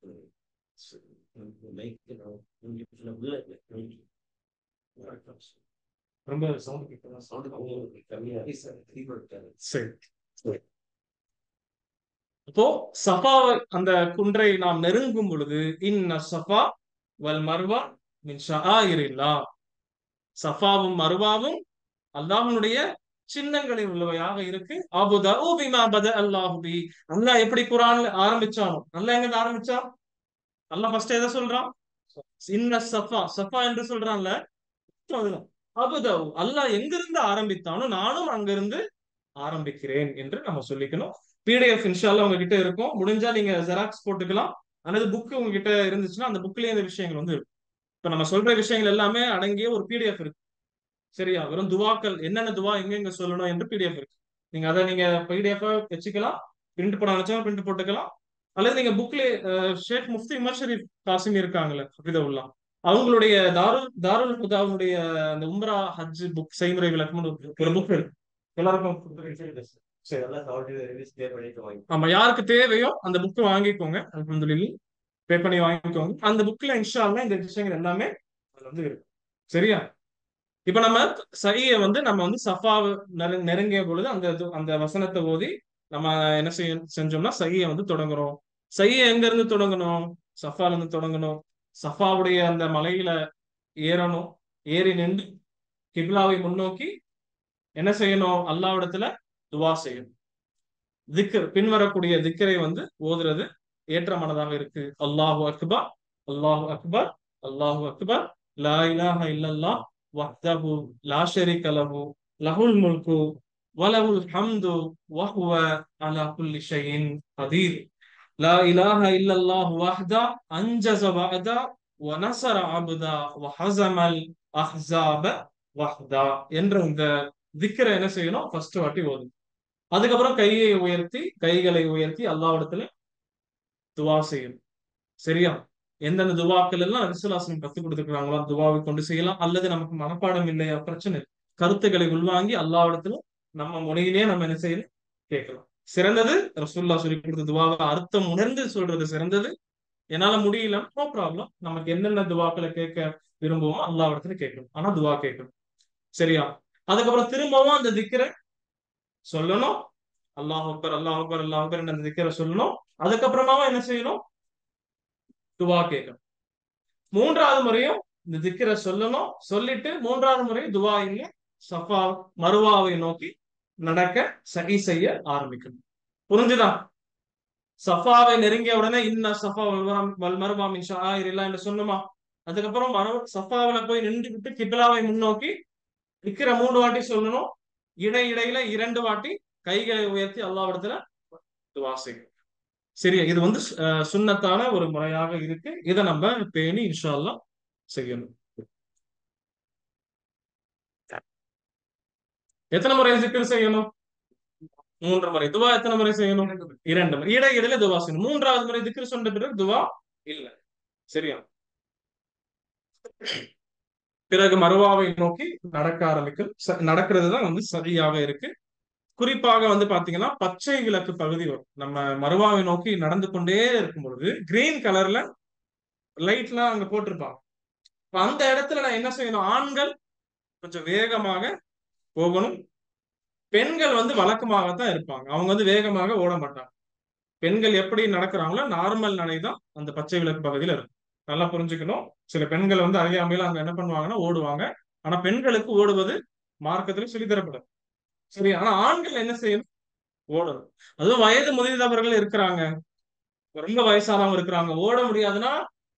ரொம்ப சவுண்ட் கேட்கலாம். சவுண்ட் கம்மியா சரி, அப்போ சஃபா அந்த குன்றை நாம் நெருங்கும் பொழுது இன்ன ஸஃபா வல் மர்வா மின் ஷஆயிரில்லாஹ். சஃபாவும் மர்வாவும் அல்லாஹ்வுடைய சின்னங்களில் உள்ளவையாக இருக்கு. அபுதஉ பிமா பத அல்லாஹு பி. அல்லாஹ் எப்படி குர்ஆன்ல ஆரம்பிச்சானோ, அல்லாஹ் எங்க ஆரம்பிச்சா, அல்லாஹ் ஃபர்ஸ்ட் எதை சொல்றான், இன்ன ஸஃபா, ஸஃபா என்று சொல்றான்ல, அதுதான் அபுதஉ. அல்லாஹ் எங்கிருந்து ஆரம்பித்தானோ நானும் அங்கிருந்து ஆரம்பிக்கிறேன் என்று நம்ம சொல்லிக்கணும். பிடிஎஃப் இன்ஷால்லா உங்ககிட்ட இருக்கும், முடிஞ்சா நீங்க ஜெராக்ஸ் போட்டுக்கலாம், அல்லது புக் உங்ககிட்ட இருந்துச்சுன்னா அந்த புக்லயே இந்த விஷயங்கள் வந்து இருக்கும். இப்ப நம்ம சொல்ற விஷயங்கள் எல்லாமே அடங்கிய ஒரு பிடிஎஃப் இருக்கு. சரியா, வெறும் துவாக்கள் என்னென்ன துவா எங்கெங்க சொல்லணும் என்று பிடிஎஃப் இருக்கு. நீங்க அதை நீங்க பிடிஎஃப் வச்சுக்கலாம், பிரிண்ட் போட நினைச்சா பிரிண்ட் போட்டுக்கலாம், அல்லது நீங்க புக்ல ஷேக் முஃப்தி உமர் ஷரீப் காசிமி இருக்காங்கல்ல ஹஃபிதஹுல்லா, அவங்களுடைய தாருல் தாருல் ஹுதாவுடைய அந்த உம்ரா ஹஜ் புக் செய்முறை விளக்கம்னு ஒரு புக் இருக்கு, எல்லாருக்கும் சரி. ஆமா, யாருக்கு தேவையோ அந்த புக் வாங்கிக்கோங்க, அல்ஹம்துலில்லாஹ் பே பண்ணி வாங்கிக்கோங்க. அந்த புக்ல இன்ஷா அல்லாஹ் இந்த விஷயங்கள் எல்லாமே அதுல வந்து இருக்கு. சரியா, இப்ப நம்ம சஹியை வந்து நம்ம வந்து சஃபா நெருங்கிய பொழுது அந்த அந்த வசனத்தை ஓதி நம்ம என்ன செய்ய செஞ்சோம்னா சஹியை வந்து தொடங்குறோம். சஹியை எங்க இருந்து தொடங்கணும், சஃபால இருந்து தொடங்கணும். சஃபாவுடைய அந்த மலையில ஏறணும், ஏறி நின்று கிப்லாவை முன்னோக்கி என்ன செய்யணும், அல்லாஹ்விடத்துல துவா செய்யணும். திக்ர், பின்வரக்கூடிய திக்கரை வந்து ஓதுறது ஏற்றமானதாக இருக்கு. அல்லாஹு அக்பர், அல்லாஹு அக்பர், அல்லாஹு அக்பர், லா இலாஹ இல்லல்லாஹ் வஹ்தஹு லா ஷரீக லஹு லஹுல் முல்கு வலஹுல் ஹம்து வஹுவ அலா குல்லி ஷைஇன் கதீர். லா இலாஹ இல்லல்லாஹ் வஹ்தா அன்ஜஸ வஅதா வநஸர அப்தா வஹஸமல் அஹ்ஸாப வஹ்தா என்ற இந்த திக்ரை என்ன செய்யணும்? ஃபர்ஸ்ட் வாட்டி ஓதும். அதுக்கப்புறம் கையை உயர்த்தி கைகளை உயர்த்தி அல்லாஹ்விடத்துல துவா செய்யணும். சரியா? எந்தெந்த துவாக்கள் எல்லாம் ரசூலுல்லாஹி கத்துக் கொடுத்துருக்காங்களோ அந்த துவாவை கொண்டு செய்யலாம். அல்லது நமக்கு மனப்பாடம் இல்லையா, பிரச்சனை இல்லை. கருத்துக்களை உள்வாங்கி அல்லாஹ்விடத்துல நம்ம மொழியிலேயே நம்ம என்ன செய்யணும்? கேட்கலாம். சிறந்தது ரசூலுல்லாஹ் சொல்லி கொடுத்த துவாவை அர்த்தம் உணர்ந்து சொல்றது சிறந்தது. என்னால முடியல, நோ ப்ராப்ளம். நமக்கு என்னென்ன துவாக்களை கேட்க விரும்புவோமோ அல்லாஹ்விடத்துல கேட்கணும். ஆனா துவா கேட்கணும். சரியா? அதுக்கப்புறம் திரும்பவும் அந்த திக்ரை சொல்லணும். அல்லாஹ் அக்பர் அல்லாஹ் அக்பர் அல்லாஹ் அக்பர் அந்த திக்ரை சொல்லணும். அதுக்கப்புறமாவும் என்ன செய்யணும்? துவா கேட்கணும். மூன்றாவது முறையும் இந்த திக்ரை சொல்லணும். சொல்லிட்டு மூன்றாவது முறை துவா இல்ல சஃபா மருவாவை நோக்கி நடக்க சகி செய்ய ஆரம்பிக்கணும். புரிஞ்சுதா? சஃபாவை நெருங்கிய உடனே இன்ன சஃபா வல் மருவா மின் ஷஆயிரில்லாஹ் என்று சொன்னோமா? அதுக்கப்புறம் மரு சஃபாவில போய் நின்றுவிட்டு கிப்லாவை முன்னோக்கி திக்ரை மூணு வாட்டி சொல்லணும். இடை இடையில இரண்டு வாட்டி கைகளை உயர்த்தி அல்லாஹ்விடத்துல துவா செய்யணும். சரியா? இது வந்து அஹ், சுன்னத்தான ஒரு முறையாக இருக்கு. இதை நம்ம பேணி இன்ஷா அல்லாஹ் செய்யணும். எத்தனை முறை zikr செய்யணும்? மூன்று முறை. துவா எத்தனை முறை செய்யணும்? இரண்டு முறை. இடை இடையில துவா செய்யணும். மூன்றாவது முறை zikr சொன்ன பிறகு துவா இல்ல. சரியா? பிறகு மருவாவை நோக்கி நடக்க ஆரம்பிக்கும். ச- நடக்கிறது தான் வந்து சரியாக இருக்கு. குறிப்பாக வந்து பாத்தீங்கன்னா பச்சை விளக்கு பகுதி வரும். நம்ம மருவாவை நோக்கி நடந்து கொண்டே இருக்கும் பொழுது கிரீன் கலர்ல லைட்லாம் அங்க போட்டிருப்பாங்க. இப்ப அந்த இடத்துல நான் என்ன செய்யணும்? ஆண்கள் கொஞ்சம் வேகமாக போகணும். பெண்கள் வந்து வழக்கமாகத்தான் இருப்பாங்க. அவங்க வந்து வேகமாக ஓட மாட்டாங்க. பெண்கள் எப்படி நடக்கிறாங்களோ நார்மல் நடை தான் அந்த பச்சை விளக்கு பகுதியில இருக்கும். நல்லா புரிஞ்சுக்கணும். சில பெண்கள் வந்து அறியாமையில அங்க என்ன பண்ணுவாங்கன்னா ஓடுவாங்க. ஆனா பெண்களுக்கு ஓடுவது மார்க்கத்துல சொல்லித்தரப்படும். சரி, ஆனா ஆண்கள் என்ன செய்யணும்? ஓடணும். அதுவும் வயது முதிர்ந்தவர்கள் இருக்கிறாங்க, ரொம்ப வயசானவங்க இருக்கிறாங்க, ஓட முடியாதுன்னா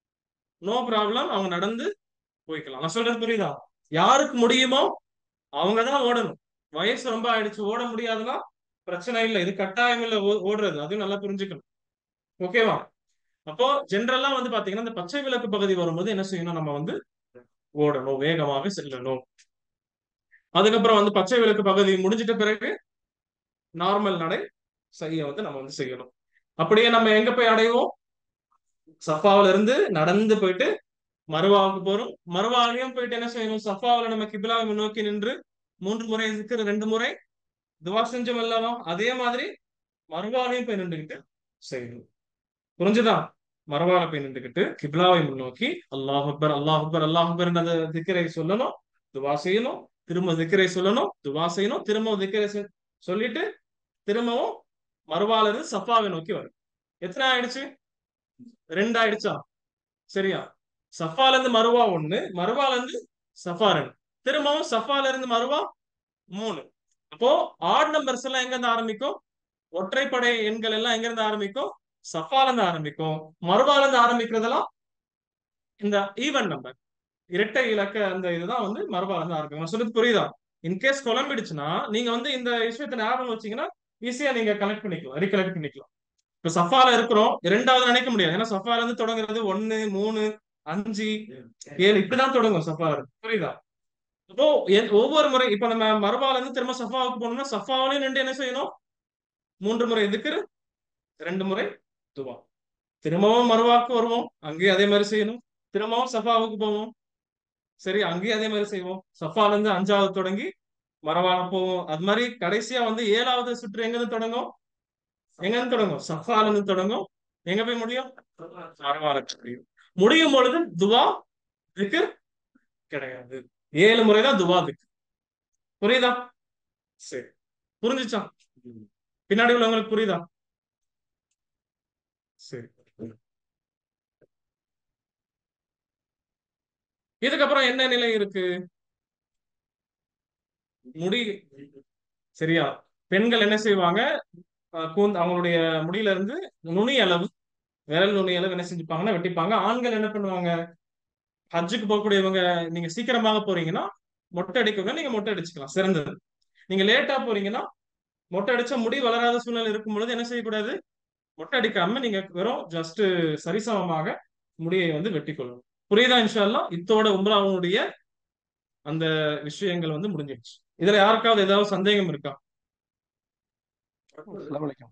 நோ ப்ராப்ளம், அவங்க நடந்து போய்க்கலாம். நான் சொல்றது புரியுதா? யாருக்கு முடியுமோ அவங்கதான் ஓடணும். வயசு ரொம்ப ஆயிடுச்சு ஓட முடியாதுன்னா பிரச்சனை இல்லை. இது கட்டாயம் இல்லை ஓ- ஓடுறது. அதுவும் நல்லா புரிஞ்சுக்கணும். ஓகேவா? அப்போ ஜென்ரலா வந்து பாத்தீங்கன்னா இந்த பச்சை விளக்கு பகுதி வரும்போது என்ன செய்யணும்? நம்ம வந்து ஓடணும், வேகமாக செல்லணும். அதுக்கப்புறம் வந்து பச்சை விளக்கு பகுதி முடிஞ்சிட்ட பிறகு நார்மல் நடை செய்ய வந்து நம்ம வந்து செய்யணும். அப்படியே நம்ம எங்க போய் அடைவோம்? சஃபாவில இருந்து நடந்து போயிட்டு மருவாவுக்கு போறோம். மருவாலையும் போயிட்டு என்ன செய்யணும்? சஃபாவில நம்ம கிபிலாவை முன்னோக்கி நின்று மூன்று முறை இருக்கிற ரெண்டு முறை துவா செஞ்சோம் அல்லவா? அதே மாதிரி மருவாலையும் போய் நின்றுகிட்டு செய்யணும். புரிஞ்சுதா? மரவால போய் நின்றுகிட்டு கிப்லாவை முன்னோக்கி அல்லாஹ் அக்பர் அல்லாஹ் அக்பர் அல்லாஹ் அக்பர் அந்த திக்கரை சொல்லணும், துவா செய்யணும். திரும்ப திக்கரை சொல்லணும், துவா செய்யணும். திரும்ப திக்கரை செ- சொல்லிட்டு திரும்பவும் மறுவால இருந்து சஃபாவை நோக்கி வரும். எத்தனை ஆயிடுச்சு? ரெண்டு ஆயிடுச்சா? சரியா? சஃபால இருந்து மருவா ஒண்ணு, மருவால இருந்து சஃபா ரெண்டு, திரும்பவும் சஃபால இருந்து மருவா மூணு. அப்போ ஆட் நம்பர்ஸ் எல்லாம் எங்க இருந்து ஆரம்பிக்கும்? ஒற்றைப்படை எண்கள் எல்லாம் எங்க இருந்து ஆரம்பிக்கும்? சஃபால இருந்து ஆரம்பிக்கும். மறுவால இருந்து ஆரம்பிக்கிறதெல்லாம் இந்த ஈவன் நம்பர், இரட்டை இலக்க அந்த இதுதான் வந்து மறுவால இருந்து ஆரம்பிக்கும். நான் சொல்றது புரியுதா? இன்கேஸ் குழம்பிடுச்சுன்னா நீங்க வந்து இந்த விஷயத்தை ஞாபகம் வச்சீங்கன்னா ஈஸியா நீங்க கலெக்ட் பண்ணிக்கலாம், ரீகலெக்ட் பண்ணிக்கலாம். இப்ப சஃபால இருக்கிறோம், இரண்டாவது நினைக்க முடியாது. ஏன்னா சஃபால இருந்து தொடங்குறது ஒன்னு மூணு அஞ்சு ஏழு இப்படிதான் தொடங்கும் சஃபால இருந்து. புரியுதா? இப்போ எ- ஒவ்வொரு முறை இப்ப நம்ம மறுவால இருந்து திரும்ப சஃபாவுக்கு போகணும்னா சஃபாவிலையும் நின்று என்ன செய்யணும்? மூன்று முறை எதுக்கு, ரெண்டு முறை துவா. திரும்பவும் மறுவாக்கு வருவோம், அங்கேயும் அதே மாதிரி செய்யணும். திரும்பவும் சஃபாவுக்கு போவோம், சரி, அங்கேயும் அதே மாதிரி செய்வோம். சஃபால இருந்து அஞ்சாவது தொடங்கி மரவால போவோம். அது மாதிரி கடைசியா வந்து ஏழாவது சுற்று எங்க இருந்து தொடங்கும்? எங்க இருந்து தொடங்கும்? சஃபால இருந்து தொடங்கும். எங்க போய் முடியும்? மரவால முடியும். முடியும் பொழுது துவா திக்ர் கிடையாது. ஏழு முறைதான் துவா திக்ர். புரியுதா? சரி, புரிஞ்சுச்சா? பின்னாடி உள்ளவங்களுக்கு புரியுதா? சரி. இதுக்கப்புறம் என்ன நிலை இருக்கு? முடி. சரியா? பெண்கள் என்ன செய்வாங்க? அஹ் கூந்த அவங்களுடைய முடியில இருந்து நுனி அளவு, விரல் நுனி அளவு என்ன செஞ்சுப்பாங்கன்னா வெட்டிப்பாங்க. ஆண்கள் என்ன பண்ணுவாங்க? ஹஜ்ஜுக்கு போகக்கூடியவங்க நீங்க சீக்கிரமாக போறீங்கன்னா மொட்டை அடிக்கவங்க நீங்க மொட்டை அடிச்சுக்கலாம், சிறந்தது. நீங்க லேட்டா போறீங்கன்னா மொட்டை அடிச்சா முடி வளராத சூழ்நிலை இருக்கும் பொழுது என்ன செய்யக்கூடாது, மொட்டை அடிக்காம நீங்க வெறும் ஜஸ்ட் சரிசமமாக முடியை வந்து வெட்டி கொள்ளணும். புரியுதா? இன்ஷா அல்லாஹ் இத்தோட உம்ராவுடைய அந்த விஷயங்கள் வந்து முடிஞ்சிடுச்சு. இதுல யாருக்காவது ஏதாவது சந்தேகம் இருக்கா? அஸ்ஸலாமு அலைக்கும்.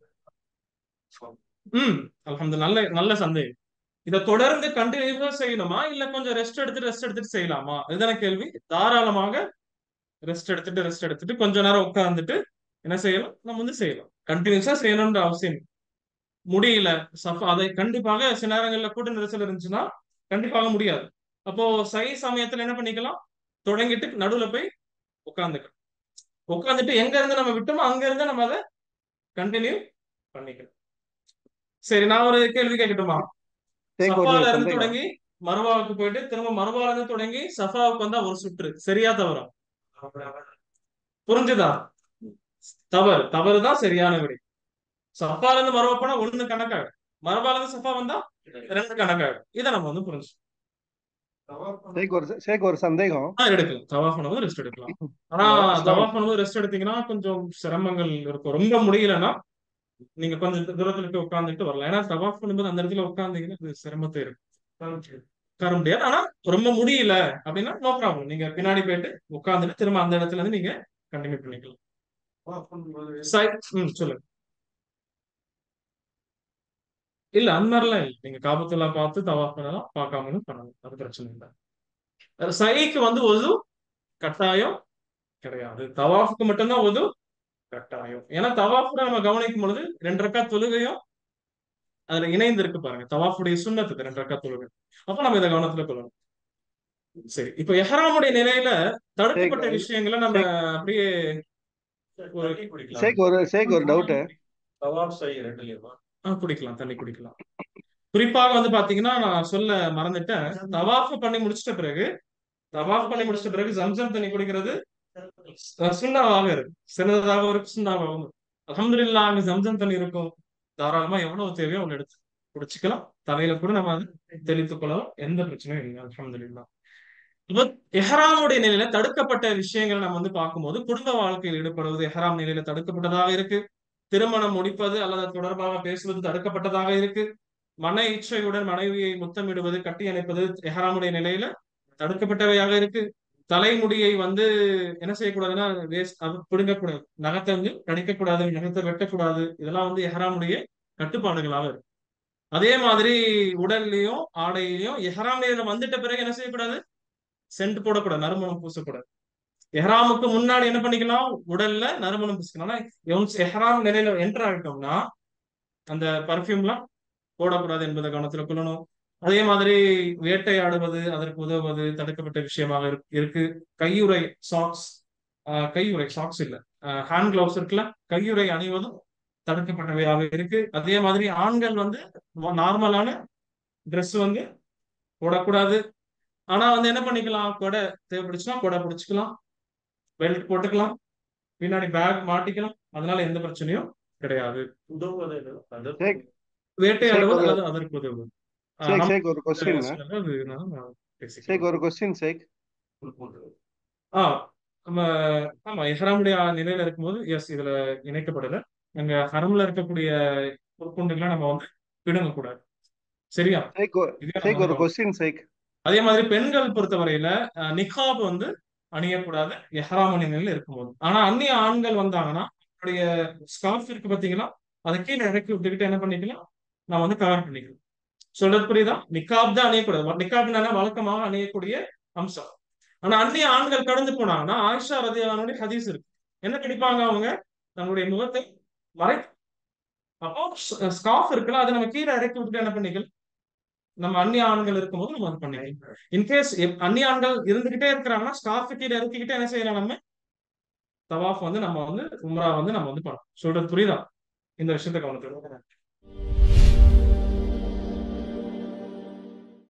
ம் அல்ஹம்துலில்லாஹ், நல்ல நல்ல சந்தேகம். இதை தொடர்ந்து கண்டினியூஸா செய்யணுமா இல்ல கொஞ்சம் ரெஸ்ட் எடுத்துட்டு ரெஸ்ட் எடுத்துட்டு செய்யலாமா, இதுதான கேள்வி. தாராளமாக ரெஸ்ட் எடுத்துட்டு ரெஸ்ட் எடுத்துட்டு கொஞ்ச நேரம் உட்கார்ந்துட்டு என்ன செய்யலாம், நம்ம வந்து செய்யலாம். கண்டினியூஸா செய்யணும்ன்ற அவசியம் இல்லை. முடியல சஃபா அதை கண்டிப்பாக சில நேரங்கள்ல கூட்ட நெரிசல் இருந்துச்சுன்னா கண்டிப்பாக முடியாது. அப்போ சை சமயத்துல என்ன பண்ணிக்கலாம், தொடங்கிட்டு நடுவுல போய் உட்காந்துக்கலாம். உட்காந்துட்டு எங்க இருந்து நம்ம விட்டோமோ அங்க இருந்து நம்ம அதை கண்டினியூ பண்ணிக்கலாம். சரி, நான் ஒரு கேள்வி கேட்கட்டுமா? சேக் ஒரு சஃபால இருந்து சந்தேகம். தொடங்கி மருவாவுக்கு போயிட்டு திரும்ப மருவால இருந்து தொடங்கி சஃபாவுக்கு வந்தா ஒரு சுற்று, சரியா தவறா? புரிஞ்சுதா? தவறு. தவறுதான் சரியான விடை. சஃபால இருந்து மருவா போனா ஒண்ணு கணக்காகும், மரபால இருந்து சஃபா வந்தா ரெண்டு கணக்காகும். இதை நம்ம வந்து புரிஞ்சு சேக் ஒரு சேக் ஒரு சந்தேகம். எடுக்கலாம். தவாஃப் பண்ணும்போது ரெஸ்ட் எடுக்கலாம். ஆனா ஹலோ, அஸ்ஸலாமு தவாஃப் பண்ணும்போது ரெஸ்ட் எடுத்தீங்கன்னா கொஞ்சம் சிரமங்கள் இருக்கும். ரொம்ப முடியலன்னா நீங்க கொஞ்சம் தூரத்துல போய் உட்காந்துட்டு வரலாம். ஏன்னா தவாஃப் பண்ணும்போது அந்த இடத்துல உட்காந்தீங்கன்னா அது சிரமத்தை இருக்கும், உட்கார முடியாது. ஆனா ரொம்ப முடியல அப்படின்னா நோ ப்ராப்ளம், நீங்க பின்னாடி போயிட்டு உட்காந்துட்டு திரும்ப அந்த இடத்துல இருந்து நீங்க கண்டினியூ பண்ணிக்கலாம். சை- ம் சொல்லுங்க. இல்ல அந்த மாதிரிலாம் இல்லை, நீங்க காபத்துல்லா பார்த்து தவாஃப் பண்ணலாம், பார்க்காமலும் பண்ணலாம், அது பிரச்சனை இல்லை. சைக்கு வந்து ஒது கட்டாயம் கிடையாது, தவாஃபுக்கு மட்டும்தான் ஒது கட்டாயம். ஏன்னா தவாஃபுட நம்ம கவனிக்கும் பொழுது ரெண்டு ரக்காத் தொழுகையும் அதுல இணைந்து இருக்கு பாருங்க. தவாஃபுடைய சுன்னத்து ரெண்டு ரக்காத் தொழுகை. அப்ப நம்ம இதை கவனத்துல கொள்ளணும். சரி, இப்ப எஹ்ராமுடைய நிலையில சேக் தடுக்கப்பட்ட விஷயங்களை நம்ம சேக் அப்படியே ஒரு தண்ணி குடிக்கலாம். சேக் ஒரு சேக் ஒரு டவுட். தவாப் செய்ய ரெண்டுலயுமா? ஆ, குடிக்கலாம், தண்ணி குடிக்கலாம். குறிப்பாக வந்து பாத்தீங்கன்னா நான் சொல்ல மறந்துட்டேன், தவாஃப் பண்ணி முடிச்சிட்ட பிறகு தவாஃப் பண்ணி முடிச்சிட்ட பிறகு ஜம்சம் தண்ணி குடிக்கிறது அஹ், சுண்ணாவாக இருக்கு, சிறந்ததாகவும் இருக்கு, சுண்ணாவாகவும் இருக்கு. அல்ஹம்துலில்லாஹ் அங்க ஜம்சம் தண்ணி இருக்கும், தாராளமா எவ்வளவு தேவையோ அவ்வளவு எடுத்து குடிச்சுக்கலாம். தலையில கூட நம்ம அதை தெளித்துக் கொள்ளலாம், எந்த பிரச்சனையும் இல்லை. அல்ஹம்துலில்லாஹ். இப்போ எஹ்ராமுடைய நிலையில தடுக்கப்பட்ட விஷயங்களை நம்ம வந்து பார்க்கும்போது குடும்ப வாழ்க்கையில் ஈடுபடுவது எஹ்ராம் நிலையில தடுக்கப்பட்டதாக இருக்கு. திருமணம் முடிப்பது அல்லது அது தொடர்பாக பேசுவது தடுக்கப்பட்டதாக இருக்கு. மன இச்சையுடன் மனைவியை முத்தமிடுவது, கட்டி அணைப்பது எஹ்ராமுடைய நிலையில தடுக்கப்பட்டவையாக இருக்கு. தலைமுடியை வந்து என்ன செய்யக்கூடாதுன்னா வேஸ்ட் பிடுங்கக்கூடாது, நகத்தை வந்து கடிக்கக்கூடாது, நகத்தை வெட்டக்கூடாது. இதெல்லாம் வந்து எஹ்ராமுடைய கட்டுப்பாடுகளாக இருக்கு. அதே மாதிரி உடல்லையும் ஆடையிலையும் எஹ்ராம் நிலையில வந்துட்ட பிறகு என்ன செய்யக்கூடாது, சென்ட் போடக்கூடாது, நறுமணம் பூசக்கூடாது. எஹ்ராமுக்கு முன்னாடி என்ன பண்ணிக்கலாம், உடல்ல நறுமணம் பூசிக்கலாம். ஆனா once எஹ்ராம் நிலையில என்டர் ஆகிட்டோம்னா அந்த பர்ஃபியூம்லாம் போடக்கூடாது என்பதை கவனத்துல கொள்ளணும். அதே மாதிரி வேட்டையாடுவது அதற்கு உதவுவது தடுக்கப்பட்ட விஷயமாக இருக்கு இருக்கு. கையுறை சாக்ஸ், கையுறை சாக்ஸ் இல்ல, ஹேண்ட் கிளவுஸ் இருக்குல்ல, கையுறை அணிவதும் தடுக்கப்பட்டவையாக இருக்கு. அதே மாதிரி ஆண்கள் வந்து நார்மலான ட்ரெஸ் வந்து போடக்கூடாது. ஆனா வந்து என்ன பண்ணிக்கலாம், கொடை தேவைப்படுச்சுன்னா கொடை பிடிச்சிக்கலாம், பெல்ட் போட்டுக்கலாம், பின்னாடி பேக் மாட்டிக்கலாம், அதனால எந்த பிரச்சனையும் கிடையாது. உதவுவது என்ன? அது சேக் சேக் வேட்டையாடுவது ஒரு அல்லது அதற்கு உதவுவது ஆஹ் சேக் நம்ம சேக் ஒரு கொஸ்டின். சொல்லுங்க, அது நான் சேக் பேசிக்கிறேன். ஒரு கொஸ்டின் சேக். ஆ நம்ம ஆமா எஹ்ராமுடைய நிலையில இருக்கும்போது எஸ் இதுல இணைக்கப்படல. அங்க ஹரம்ல இருக்கக்கூடிய பொற்குண்டுகளை நம்ம வந்து பிடுங்கக்கூடாது, சரியா? சேக் ஒரு இதே நம்ம சேக் வந்து ஒரு கவனிக்கணும். கொஸ்டின் சேக். அதே மாதிரி பெண்கள் பொறுத்தவரையில அஹ், நிக்காப் வந்து அணியக்கூடாது எஹ்ராம் நிலையில இருக்கும்போது. ஆனா அந்நிய ஆண்கள் வந்தாங்கன்னா அவருடைய ஸ்கார்ஃப் இருக்கு பாத்தீங்களா, அதை கீழே இறக்கி விட்டுக்கிட்டு என்ன பண்ணிக்கலாம், நான் வந்து கவர் பண்ணிக்கலாம். சொல்றது புரியுதா? நிக்காப் தான் அணியக்கூடாது. நிக்காப்னா வழக்கமாக அணியக்கூடிய அம்சம். ஆனா அந்நிய ஆண்கள் கடந்து போனாங்கன்னா ஆயிஷா ரதியல்லாஹுடைய ஹதீஸ் இருக்கு, என்ன கிடைப்பாங்க, அவங்க தங்களுடைய முகத்தை மறை அப்போ ஸ்கார்ஃப் இருக்குல்ல அதை நம்ம கீழே இறக்கி விட்டுட்டு என்ன பண்ணிக்கலாம், நம்ம அந்நிய ஆண்கள் இருக்கும்போது நம்ம அது பண்ணிக்கலாம். இன்கேஸ் அந்நிய ஆண்கள் இருந்துகிட்டே இருக்கிறாங்கன்னா ஸ்கார்ஃப் கீழே இறக்கிக்கிட்டே என்ன செய்யலாம், நம்ம தவாஃப் வந்து நம்ம வந்து உம்ரா வந்து நம்ம வந்து பண்ணலாம். சொல்றது புரியுதா? இந்த விஷயத்தை கவனத்தில்